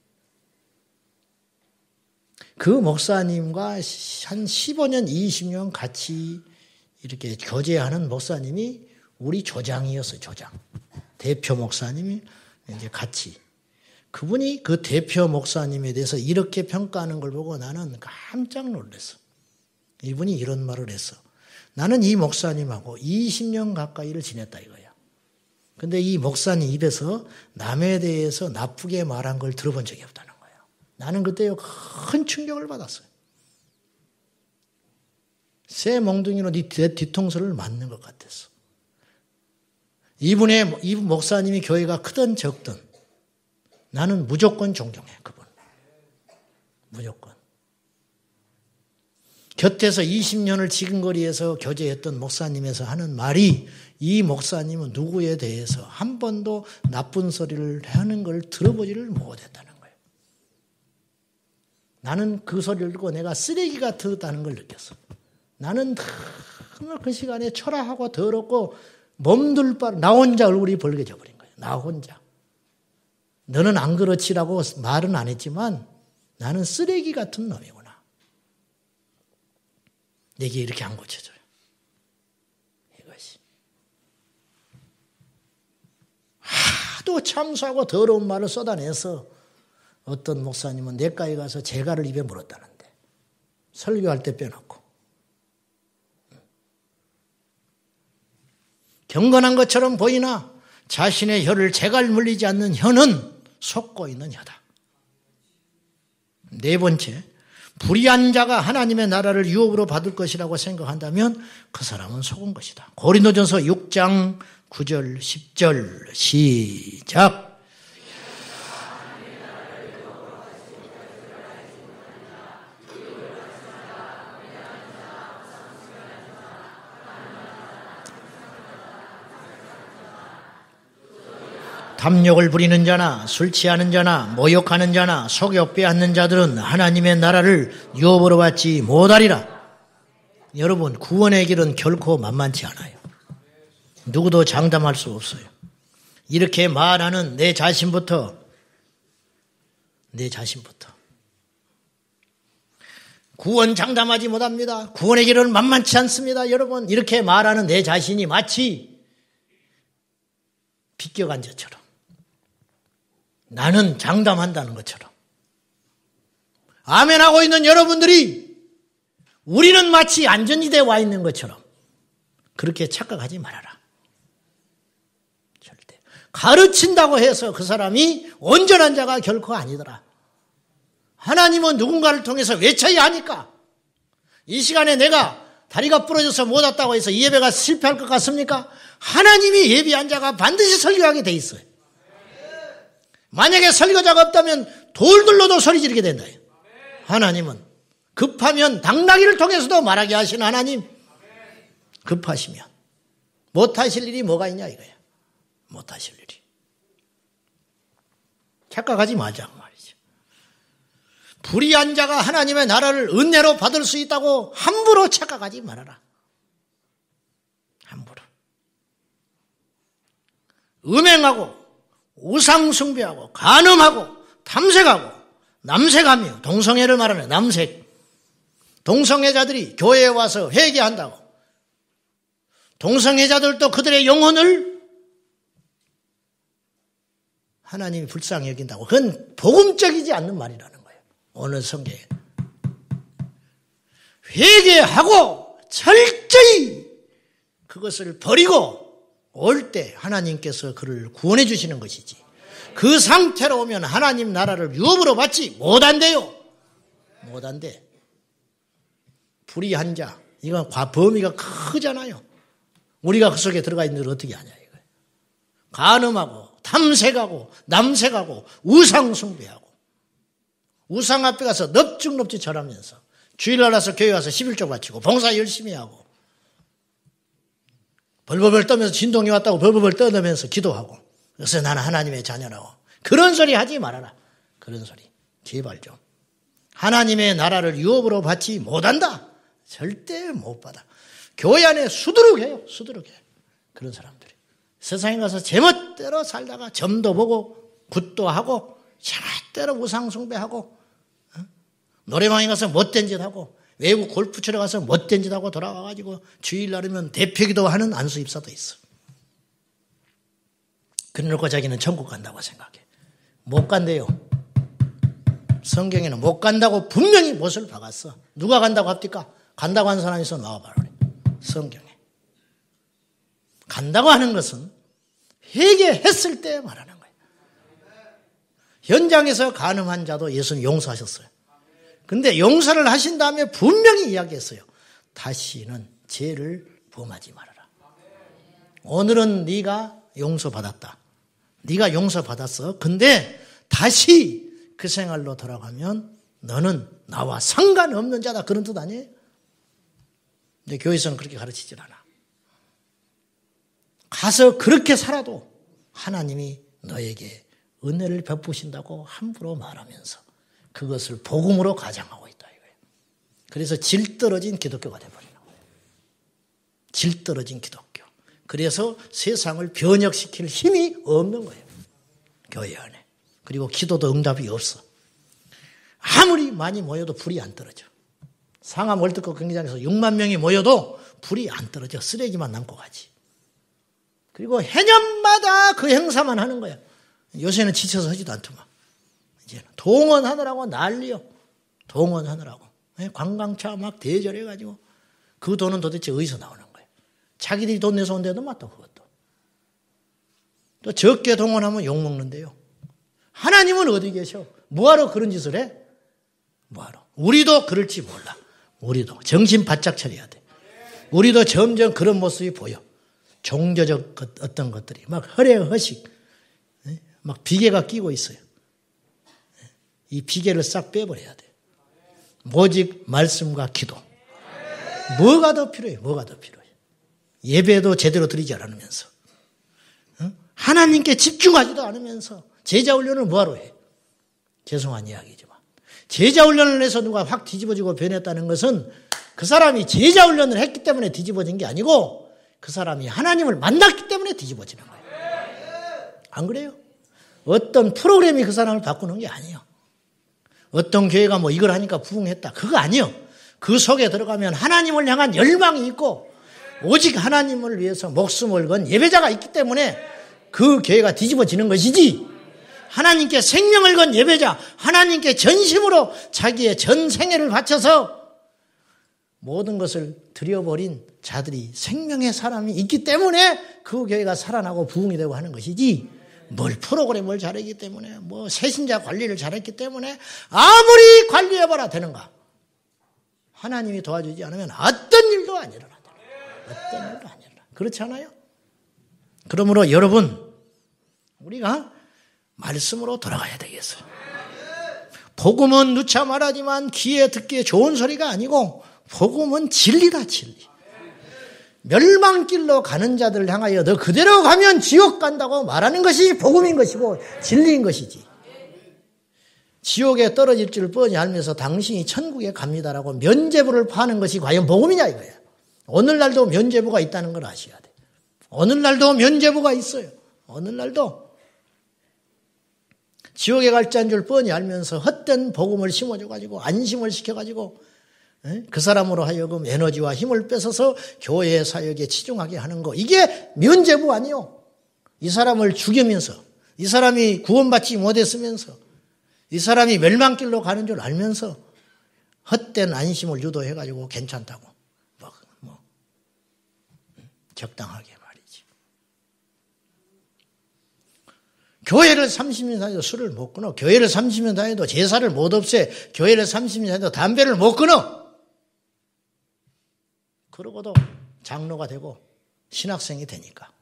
그 목사님과 한 십오 년, 이십 년 같이 이렇게 교제하는 목사님이 우리 조장이었어요, 조장. 대표 목사님이 이제 같이. 그분이 그 대표 목사님에 대해서 이렇게 평가하는 걸 보고 나는 깜짝 놀랐어. 이분이 이런 말을 했어. 나는 이 목사님하고 이십 년 가까이를 지냈다 이거야. 근데 이 목사님 입에서 남에 대해서 나쁘게 말한 걸 들어본 적이 없다는 거예요. 나는 그때 큰 충격을 받았어요. 새 몽둥이로 네 뒤통수를 맞는 것 같았어. 이분의, 이분 목사님이 교회가 크든 적든 나는 무조건 존경해, 그분. 무조건. 곁에서 이십 년을 지근거리에서 교제했던 목사님에서 하는 말이 이 목사님은 누구에 대해서 한 번도 나쁜 소리를 하는 걸 들어보지를 못했다는 거예요. 나는 그 소리를 듣고 내가 쓰레기 같았다는 걸 느꼈어. 나는 정말 그 시간에 초라하고 더럽고 몸둘 바, 나 혼자 얼굴이 벌게져 버린 거예요. 나 혼자. 너는 안 그렇지라고 말은 안 했지만 나는 쓰레기 같은 놈이구나. 내게 이렇게 안 고쳐져요. 이것이. 하도 참수하고 더러운 말을 쏟아내서 어떤 목사님은 내과에 가서 재갈을 입에 물었다는데 설교할 때 빼놓고 경건한 것처럼 보이나 자신의 혀를 재갈 물리지 않는 혀는 속고 있는 혀다. 네 번째, 불의한 자가 하나님의 나라를 유업으로 받을 것이라고 생각한다면 그 사람은 속은 것이다. 고린도전서 육 장 구 절 십 절 시작. 탐욕을 부리는 자나 술 취하는 자나 모욕하는 자나 속여 빼앗는 자들은 하나님의 나라를 유업으로 받지 못하리라. 여러분, 구원의 길은 결코 만만치 않아요. 누구도 장담할 수 없어요. 이렇게 말하는 내 자신부터 내 자신부터 구원 장담하지 못합니다. 구원의 길은 만만치 않습니다. 여러분, 이렇게 말하는 내 자신이 마치 비껴간 자처럼 나는 장담한다는 것처럼 아멘하고 있는 여러분들이 우리는 마치 안전지대에 와 있는 것처럼 그렇게 착각하지 말아라. 절대. 가르친다고 해서 그 사람이 온전한 자가 결코 아니더라. 하나님은 누군가를 통해서 외쳐야 하니까. 이 시간에 내가 다리가 부러져서 못 왔다고 해서 이 예배가 실패할 것 같습니까? 하나님이 예비한 자가 반드시 설교하게 돼 있어요. 만약에 설교자가 없다면 돌들로도 소리 지르게 된다. 하나님은 급하면 당나귀를 통해서도 말하게 하신 하나님. 급하시면 못하실 일이 뭐가 있냐 이거야. 못하실 일이. 착각하지 말자 말이죠. 불의한 자가 하나님의 나라를 은혜로 받을 수 있다고 함부로 착각하지 말아라. 함부로. 음행하고 우상 숭배하고 간음하고 탐색하고 남색하며 동성애를 말하는 남색. 동성애자들이 교회에 와서 회개한다고. 동성애자들도 그들의 영혼을 하나님이 불쌍히 여긴다고. 그건 복음적이지 않는 말이라는 거예요. 오늘 성경에. 회개하고 철저히 그것을 버리고 올 때 하나님께서 그를 구원해 주시는 것이지. 그 상태로 오면 하나님 나라를 유업으로 받지 못한대요. 못한대. 불의한 자. 이건 범위가 크잖아요. 우리가 그 속에 들어가 있는 걸 어떻게 하냐 이거예요. 간음하고 탐색하고 남색하고 우상 숭배하고 우상 앞에 가서 넙죽넙죽 절하면서 주일날 와서 교회 와서 십일조 바치고 봉사 열심히 하고 벌벌벌 떠면서 진동이 왔다고 벌벌벌 떠들면서 기도하고 그래서 나는 하나님의 자녀라고 그런 소리 하지 말아라. 그런 소리 제발 좀. 하나님의 나라를 유업으로 받지 못한다. 절대 못 받아. 교회 안에 수두룩해요. 수두룩해. 그런 사람들이 세상에 가서 제멋대로 살다가 점도 보고 굿도 하고 제멋대로 우상 숭배하고 어? 노래방에 가서 못된 짓 하고 외국 골프 치러 가서 못된 짓 하고 돌아와가지고 주일날이면 대표기도 하는 안수 입사도 있어. 그래놓고 자기는 천국 간다고 생각해. 못 간대요. 성경에는 못 간다고 분명히 못을 박았어. 누가 간다고 합니까? 간다고 하는 사람이 있어 나와봐라. 성경에. 간다고 하는 것은 회개했을 때 말하는 거예요. 현장에서 간음한 자도 예수님 용서하셨어요. 근데 용서를 하신 다음에 분명히 이야기했어요. 다시는 죄를 범하지 말아라. 오늘은 네가 용서받았다. 네가 용서받았어. 근데 다시 그 생활로 돌아가면 너는 나와 상관없는 자다. 그런 뜻 아니에요? 근데 교회에서는 그렇게 가르치질 않아. 가서 그렇게 살아도 하나님이 너에게 은혜를 베푸신다고 함부로 말하면서 그것을 복음으로 가장하고 있다 이거예요. 그래서 질 떨어진 기독교가 되어버리는 거예요. 질 떨어진 기독교. 그래서 세상을 변혁시킬 힘이 없는 거예요. 교회 안에. 그리고 기도도 응답이 없어. 아무리 많이 모여도 불이 안 떨어져. 상암 월드컵 경기장에서 육만 명이 모여도 불이 안 떨어져. 쓰레기만 남고 가지. 그리고 해년마다 그 행사만 하는 거야. 요새는 지쳐서 하지도 않더만. 이제는 동원하느라고 난리요. 동원하느라고. 관광차 막 대절해가지고 그 돈은 도대체 어디서 나오는 거예요. 자기들이 돈 내서 온 데도 맞다 그것도. 또 적게 동원하면 욕먹는데요. 하나님은 어디 계셔? 뭐하러 그런 짓을 해? 뭐하러? 우리도 그럴지 몰라. 우리도 정신 바짝 차려야 돼. 우리도 점점 그런 모습이 보여. 종교적 어떤 것들이 막 허례허식 막 비계가 끼고 있어요. 이 비계를 싹 빼버려야 돼. 오직 말씀과 기도. 뭐가 더 필요해? 뭐가 더 필요해? 예배도 제대로 드리지 않으면서 하나님께 집중하지도 않으면서 제자 훈련을 뭐하러 해? 죄송한 이야기지만 제자 훈련을 해서 누가 확 뒤집어지고 변했다는 것은 그 사람이 제자 훈련을 했기 때문에 뒤집어진 게 아니고 그 사람이 하나님을 만났기 때문에 뒤집어지는 거예요. 안 그래요? 어떤 프로그램이 그 사람을 바꾸는 게 아니에요. 어떤 교회가 뭐 이걸 하니까 부흥했다. 그거 아니에요. 그 속에 들어가면 하나님을 향한 열망이 있고 오직 하나님을 위해서 목숨을 건 예배자가 있기 때문에 그 교회가 뒤집어지는 것이지 하나님께 생명을 건 예배자, 하나님께 전심으로 자기의 전 생애를 바쳐서 모든 것을 들여버린 자들이 생명의 사람이 있기 때문에 그 교회가 살아나고 부흥이 되고 하는 것이지 뭘 프로그램을 잘했기 때문에 뭐 새신자 관리를 잘했기 때문에 아무리 관리해봐라 되는가. 하나님이 도와주지 않으면 어떤 일도 안 일어나요. 어떤 일도 안 일어나. 그렇지 않아요? 그러므로 여러분 우리가 말씀으로 돌아가야 되겠어요. 복음은 누차 말하지만 귀에 듣기에 좋은 소리가 아니고 복음은 진리다 진리. 멸망길로 가는 자들을 향하여 너 그대로 가면 지옥 간다고 말하는 것이 복음인 것이고 진리인 것이지. 지옥에 떨어질 줄 뻔히 알면서 당신이 천국에 갑니다라고 면죄부를 파는 것이 과연 복음이냐 이거야. 오늘날도 면죄부가 있다는 걸 아셔야 돼. 오늘날도 면죄부가 있어요. 오늘날도 지옥에 갈 자인 줄 뻔히 알면서 헛된 복음을 심어줘가지고 안심을 시켜가지고 그 사람으로 하여금 에너지와 힘을 뺏어서 교회 사역에 치중하게 하는 거. 이게 면죄부 아니요. 이 사람을 죽이면서 이 사람이 구원받지 못했으면서 이 사람이 멸망길로 가는 줄 알면서 헛된 안심을 유도해가지고 괜찮다고 뭐, 뭐 적당하게 말이지. 교회를 삼십 년 다녀도 술을 못 끊어. 교회를 삼십 년 다녀도 제사를 못 없애. 교회를 삼십 년 다녀도 담배를 못 끊어. 그러고도 장로가 되고 신학생이 되니까.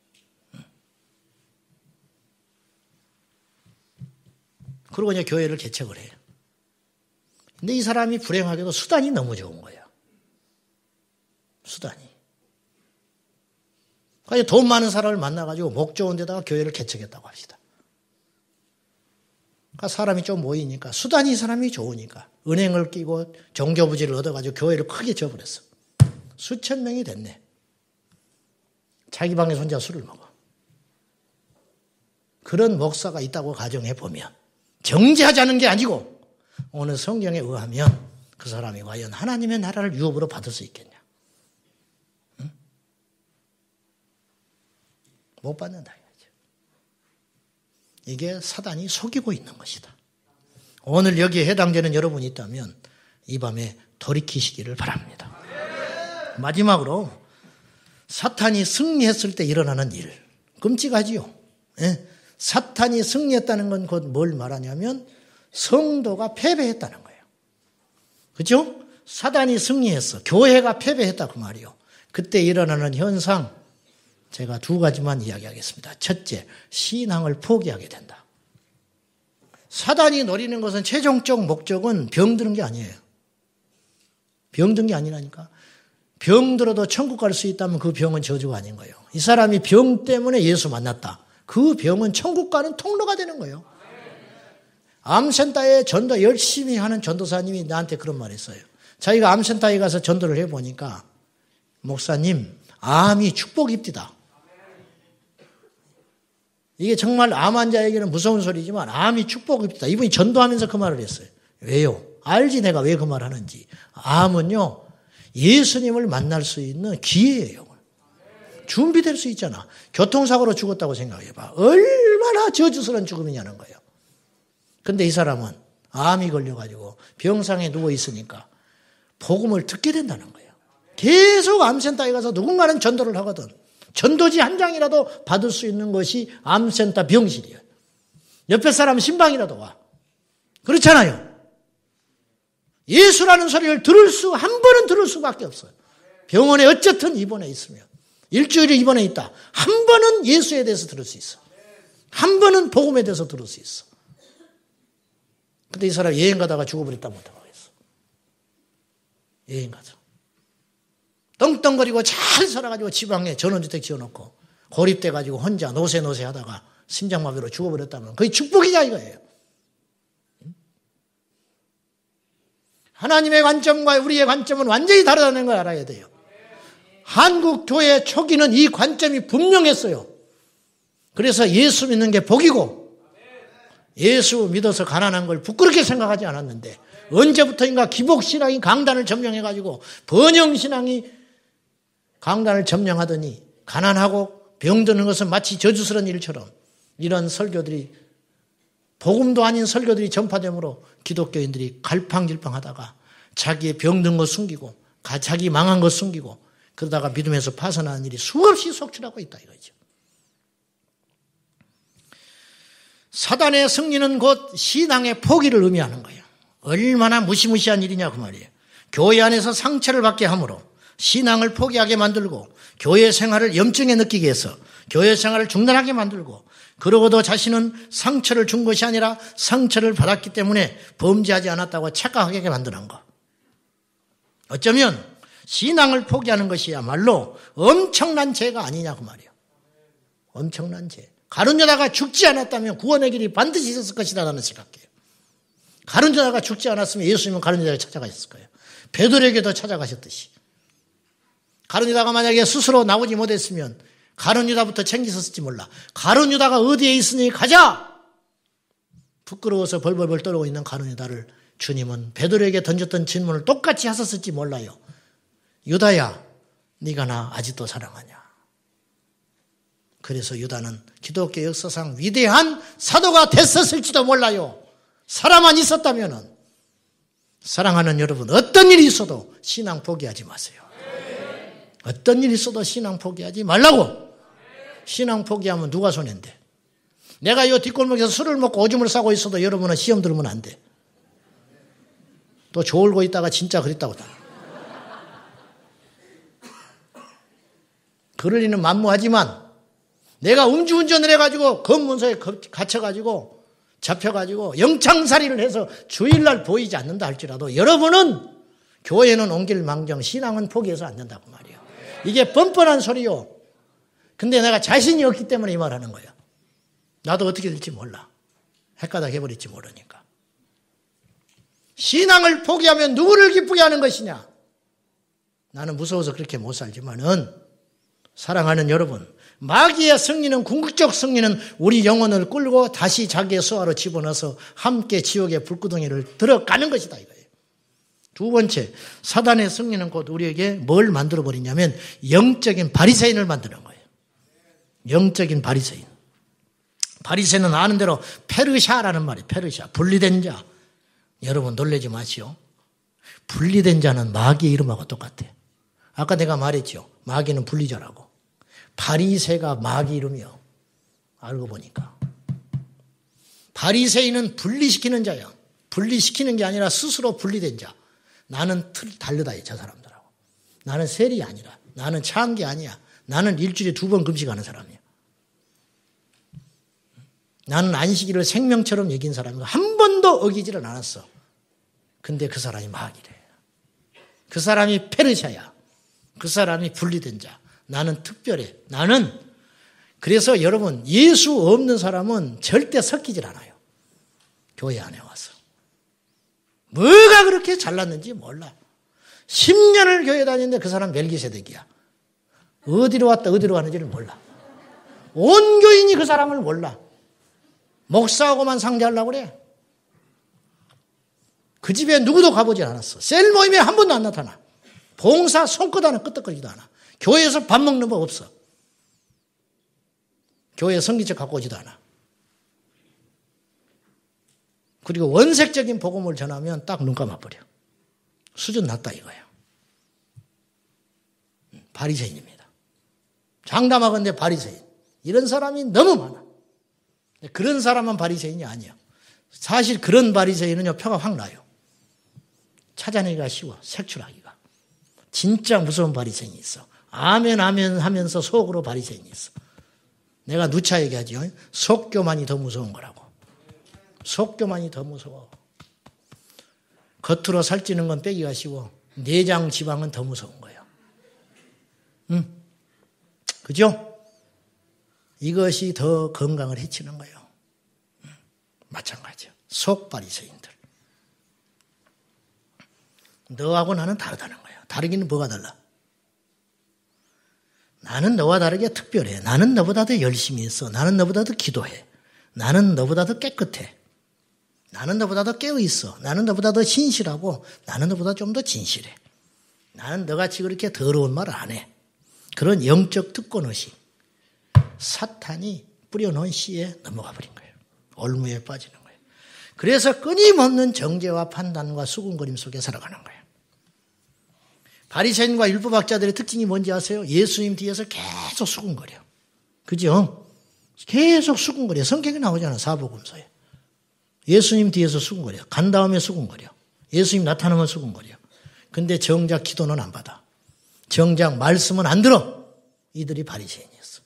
그리고 이제 교회를 개척을 해요. 근데 이 사람이 불행하게도 수단이 너무 좋은 거예요. 수단이. 그러니까 돈 많은 사람을 만나가지고 목 좋은 데다가 교회를 개척했다고 합시다. 그러니까 사람이 좀 모이니까 수단이 이 사람이 좋으니까 은행을 끼고 종교부지를 얻어가지고 교회를 크게 지어버렸어. 수천 명이 됐네. 자기 방에서 혼자 술을 먹어. 그런 목사가 있다고 가정해보면 정죄하자는 게 아니고 오늘 성경에 의하면 그 사람이 과연 하나님의 나라를 유업으로 받을 수 있겠냐. 응? 못 받는다 이거죠. 이게 사단이 속이고 있는 것이다. 오늘 여기에 해당되는 여러분이 있다면 이 밤에 돌이키시기를 바랍니다. 마지막으로 사탄이 승리했을 때 일어나는 일. 끔찍하지요. 예? 사탄이 승리했다는 건 곧 뭘 말하냐면 성도가 패배했다는 거예요. 그렇죠? 사단이 승리했어. 교회가 패배했다 그 말이요. 그때 일어나는 현상 제가 두 가지만 이야기하겠습니다. 첫째, 신앙을 포기하게 된다. 사단이 노리는 것은 최종적 목적은 병드는 게 아니에요. 병든 게 아니라니까. 병 들어도 천국 갈 수 있다면 그 병은 저주가 아닌 거예요. 이 사람이 병 때문에 예수 만났다. 그 병은 천국 가는 통로가 되는 거예요. 암센터에 전도 열심히 하는 전도사님이 나한테 그런 말 했어요. 자기가 암센터에 가서 전도를 해보니까 목사님, 암이 축복입니다. 이게 정말 암 환자에게는 무서운 소리지만 암이 축복입니다. 이분이 전도하면서 그 말을 했어요. 왜요? 알지 내가 왜 그 말을 하는지. 암은요, 예수님을 만날 수 있는 기회예요. 준비될 수 있잖아. 교통사고로 죽었다고 생각해봐. 얼마나 저주스러운 죽음이냐는 거예요. 근데 이 사람은 암이 걸려가지고 병상에 누워있으니까 복음을 듣게 된다는 거예요. 계속 암센터에 가서 누군가는 전도를 하거든. 전도지 한 장이라도 받을 수 있는 것이 암센터 병실이에요. 옆에 사람 신방이라도 와. 그렇잖아요. 예수라는 소리를 들을 수, 한 번은 들을 수밖에 없어요. 병원에 어쨌든 입원해 있으면. 일주일에 입원해 있다. 한 번은 예수에 대해서 들을 수 있어. 한 번은 복음에 대해서 들을 수 있어. 근데 이 사람 여행 가다가 죽어버렸다면 어떡하겠어. 여행 가서. 떵떵거리고 잘 살아가지고 지방에 전원주택 지어놓고 고립돼가지고 혼자 노세노세 하다가 심장마비로 죽어버렸다면 그게 축복이냐 이거예요. 하나님의 관점과 우리의 관점은 완전히 다르다는 걸 알아야 돼요. 한국 교회 초기는 이 관점이 분명했어요. 그래서 예수 믿는 게 복이고 예수 믿어서 가난한 걸 부끄럽게 생각하지 않았는데 언제부터인가 기복신앙이 강단을 점령해가지고 번영신앙이 강단을 점령하더니 가난하고 병드는 것은 마치 저주스러운 일처럼 이런 설교들이 복음도 아닌 설교들이 전파되므로 기독교인들이 갈팡질팡하다가 자기의 병든 거 숨기고 자기 망한 거 숨기고 그러다가 믿음에서 파산하는 일이 수없이 속출하고 있다 이거죠. 사단의 승리는 곧 신앙의 포기를 의미하는 거예요. 얼마나 무시무시한 일이냐 그 말이에요. 교회 안에서 상처를 받게 함으로 신앙을 포기하게 만들고 교회 생활을 염증에 느끼게 해서 교회 생활을 중단하게 만들고 그러고도 자신은 상처를 준 것이 아니라 상처를 받았기 때문에 범죄하지 않았다고 착각하게 만드는 거. 어쩌면 신앙을 포기하는 것이야말로 엄청난 죄가 아니냐 그 말이에요. 엄청난 죄. 가룟 유다가 죽지 않았다면 구원의 길이 반드시 있었을 것이다 라는 생각해요. 가룟 유다가 죽지 않았으면 예수님은 가룟 유다를 찾아가셨을 거예요. 베드로에게도 찾아가셨듯이. 가룟 유다가 만약에 스스로 나오지 못했으면 가룟 유다부터 챙기셨을지 몰라. 가룟 유다가 어디에 있으니 가자! 부끄러워서 벌벌벌 떨고 있는 가룟 유다를 주님은 베드로에게 던졌던 질문을 똑같이 하셨을지 몰라요. 유다야, 네가 나 아직도 사랑하냐? 그래서 유다는 기독교 역사상 위대한 사도가 됐었을지도 몰라요. 사람만 있었다면은. 사랑하는 여러분, 어떤 일이 있어도 신앙 포기하지 마세요. 어떤 일이 있어도 신앙 포기하지 말라고. 신앙 포기하면 누가 손해인데. 내가 이 뒷골목에서 술을 먹고 오줌을 싸고 있어도 여러분은 시험 들으면 안 돼. 또 졸고 있다가 진짜 그랬다고. 그럴 리는 만무하지만 내가 음주운전을 해가지고 검문소에 갇혀가지고 잡혀가지고 영창살이를 해서 주일날 보이지 않는다 할지라도 여러분은 교회는 옮길 망정 신앙은 포기해서 안 된다고 말이에요. 이게 뻔뻔한 소리요. 근데 내가 자신이 없기 때문에 이 말하는 거야. 나도 어떻게 될지 몰라. 헷가닥 해버릴지 모르니까. 신앙을 포기하면 누구를 기쁘게 하는 것이냐. 나는 무서워서 그렇게 못 살지만은 사랑하는 여러분, 마귀의 승리는 궁극적 승리는 우리 영혼을 끌고 다시 자기의 수하로 집어넣어서 함께 지옥의 불구덩이를 들어가는 것이다 이거예요. 두 번째, 사단의 승리는 곧 우리에게 뭘 만들어버리냐면 영적인 바리새인을 만드는 거예요. 영적인 바리새인. 바리새인은 아는 대로 페르샤라는 말이에요. 페르샤, 분리된 자. 여러분 놀라지 마시오. 분리된 자는 마귀의 이름하고 똑같아. 아까 내가 말했죠. 마귀는 분리자라고. 바리새가 마귀 이름이요. 알고 보니까. 바리새인은 분리시키는 자야. 분리시키는 게 아니라 스스로 분리된 자. 나는 틀 다르다, 저 사람들하고. 나는 셀이 아니라. 나는 차한 게 아니야. 나는 일주일에 두 번 금식하는 사람이야. 나는 안식일을 생명처럼 여긴 사람이고 한 번도 어기지를 않았어. 근데 그 사람이 마귀래. 그 사람이 페르샤야. 그 사람이 분리된 자. 나는 특별해. 나는 그래서 여러분 예수 없는 사람은 절대 섞이질 않아요. 교회 안에 와서. 뭐가 그렇게 잘났는지 몰라. 십 년을 교회 다니는데 그 사람 멜기세덱이야. 어디로 왔다 어디로 가는지를 몰라. 온 교인이 그 사람을 몰라. 목사하고만 상대하려고 그래. 그 집에 누구도 가보질 않았어. 셀 모임에 한 번도 안 나타나. 봉사 손끝 하나 끄떡거리지도 않아. 교회에서 밥 먹는 법 없어. 교회 성기책 갖고 오지도 않아. 그리고 원색적인 복음을 전하면 딱 눈 감아버려. 수준 낮다 이거예요. 바리새인입니다. 장담하건대 바리새인. 이런 사람이 너무 많아. 그런 사람은 바리새인이 아니야. 사실 그런 바리새인은요 표가 확 나요. 찾아내기가 쉬워. 색출하기가. 진짜 무서운 바리새인이 있어. 아멘 아멘 하면서 속으로 바리새인이 있어. 내가 누차 얘기하죠. 속교만이 더 무서운 거라고. 속교만이 더 무서워. 겉으로 살찌는 건 빼기가 쉬워. 내장 지방은 더 무서운 거예요. 응? 그죠? 이것이 더 건강을 해치는 거예요. 응. 마찬가지요. 속 바리새인들. 너하고 나는 다르다는 거예요. 다르기는 뭐가 달라? 나는 너와 다르게 특별해. 나는 너보다 더 열심히 했어. 나는 너보다 더 기도해. 나는 너보다 더 깨끗해. 나는 너보다 더 깨어있어. 나는 너보다 더 신실하고 나는 너보다 좀 더 진실해. 나는 너같이 그렇게 더러운 말을 안 해. 그런 영적 특권의식. 사탄이 뿌려놓은 씨에 넘어가 버린 거예요. 올무에 빠지는 거예요. 그래서 끊임없는 정죄와 판단과 수군거림 속에 살아가는 거예요. 바리새인과 율법학자들의 특징이 뭔지 아세요? 예수님 뒤에서 계속 수군거려. 그죠? 계속 수군거려. 성경에 나오잖아. 사복음서에. 예수님 뒤에서 수군거려. 간 다음에 수군거려. 예수님 나타나면 수군거려. 근데 정작 기도는 안 받아. 정작 말씀은 안 들어. 이들이 바리새인이었어.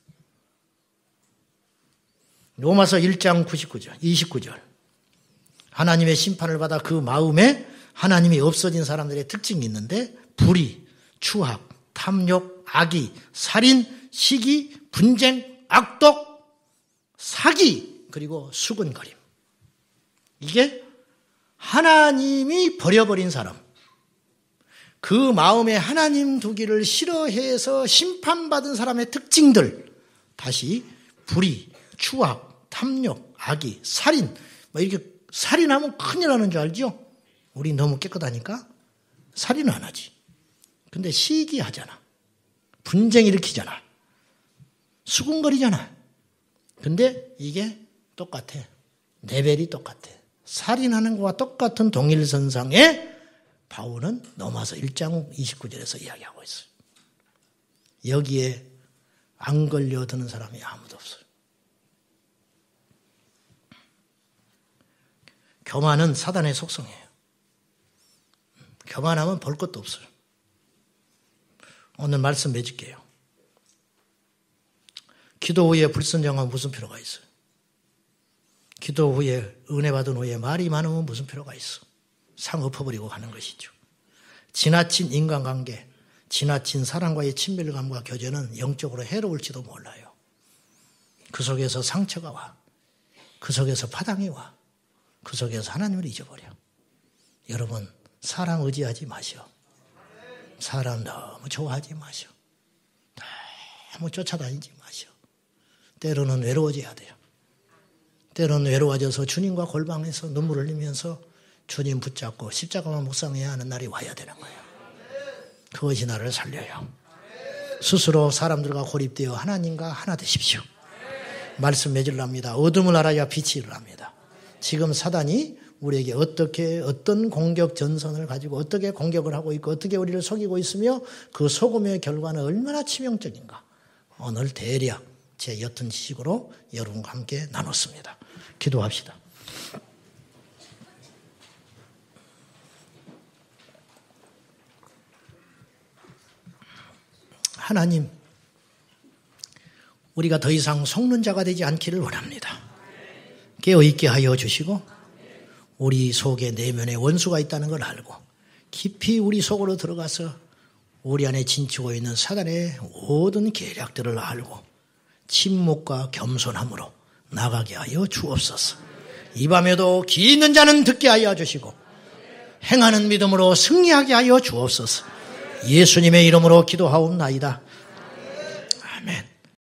로마서 일 장 구십구 절, 이십구 절. 하나님의 심판을 받아 그 마음에 하나님이 없어진 사람들의 특징이 있는데 불의, 추악, 탐욕, 악의, 살인, 시기, 분쟁, 악독, 사기, 그리고 수근거림. 이게 하나님이 버려버린 사람. 그 마음에 하나님 두기를 싫어해서 심판받은 사람의 특징들. 다시 불의, 추악, 탐욕, 악의, 살인. 뭐 이렇게 살인하면 큰일 나는 줄 알죠? 우리 너무 깨끗하니까 살인은 안 하지. 근데 시기하잖아. 분쟁 일으키잖아. 수군거리잖아. 근데 이게 똑같아. 레벨이 똑같아. 살인하는 것과 똑같은 동일선상에 바울은 로마서 일 장 이십구 절에서 이야기하고 있어요. 여기에 안 걸려드는 사람이 아무도 없어요. 교만은 사단의 속성이에요. 교만하면 볼 것도 없어요. 오늘 말씀 맺을게요. 기도 후에 불순종하면 무슨 필요가 있어요? 기도 후에 은혜 받은 후에 말이 많으면 무슨 필요가 있어? 상 엎어버리고 가는 것이죠. 지나친 인간관계, 지나친 사람과의 친밀감과 교제는 영적으로 해로울지도 몰라요. 그 속에서 상처가 와. 그 속에서 파당이 와. 그 속에서 하나님을 잊어버려. 여러분, 사람 의지하지 마시오. 사람 너무 좋아하지 마시오. 너무 쫓아다니지 마시오. 때로는 외로워져야 돼요. 때로는 외로워져서 주님과 골방에서 눈물을 흘리면서 주님 붙잡고 십자가만 묵상해야 하는 날이 와야 되는 거예요. 그것이 나를 살려요. 스스로 사람들과 고립되어 하나님과 하나 되십시오. 말씀 맺으랍니다. 어둠을 알아야 빛이 일어납니다. 지금 사단이 우리에게 어떻게 어떤 공격 전선을 가지고 어떻게 공격을 하고 있고 어떻게 우리를 속이고 있으며 그 속음의 결과는 얼마나 치명적인가. 오늘 대략 제 옅은 지식으로 여러분과 함께 나눴습니다. 기도합시다. 하나님, 우리가 더 이상 속는 자가 되지 않기를 원합니다. 깨어있게 하여 주시고 우리 속에 내면에 원수가 있다는 걸 알고 깊이 우리 속으로 들어가서 우리 안에 진치고 있는 사단의 모든 계략들을 알고 침묵과 겸손함으로 나가게 하여 주옵소서. 이 밤에도 귀 있는 자는 듣게 하여 주시고 행하는 믿음으로 승리하게 하여 주옵소서. 예수님의 이름으로 기도하옵나이다. 아멘.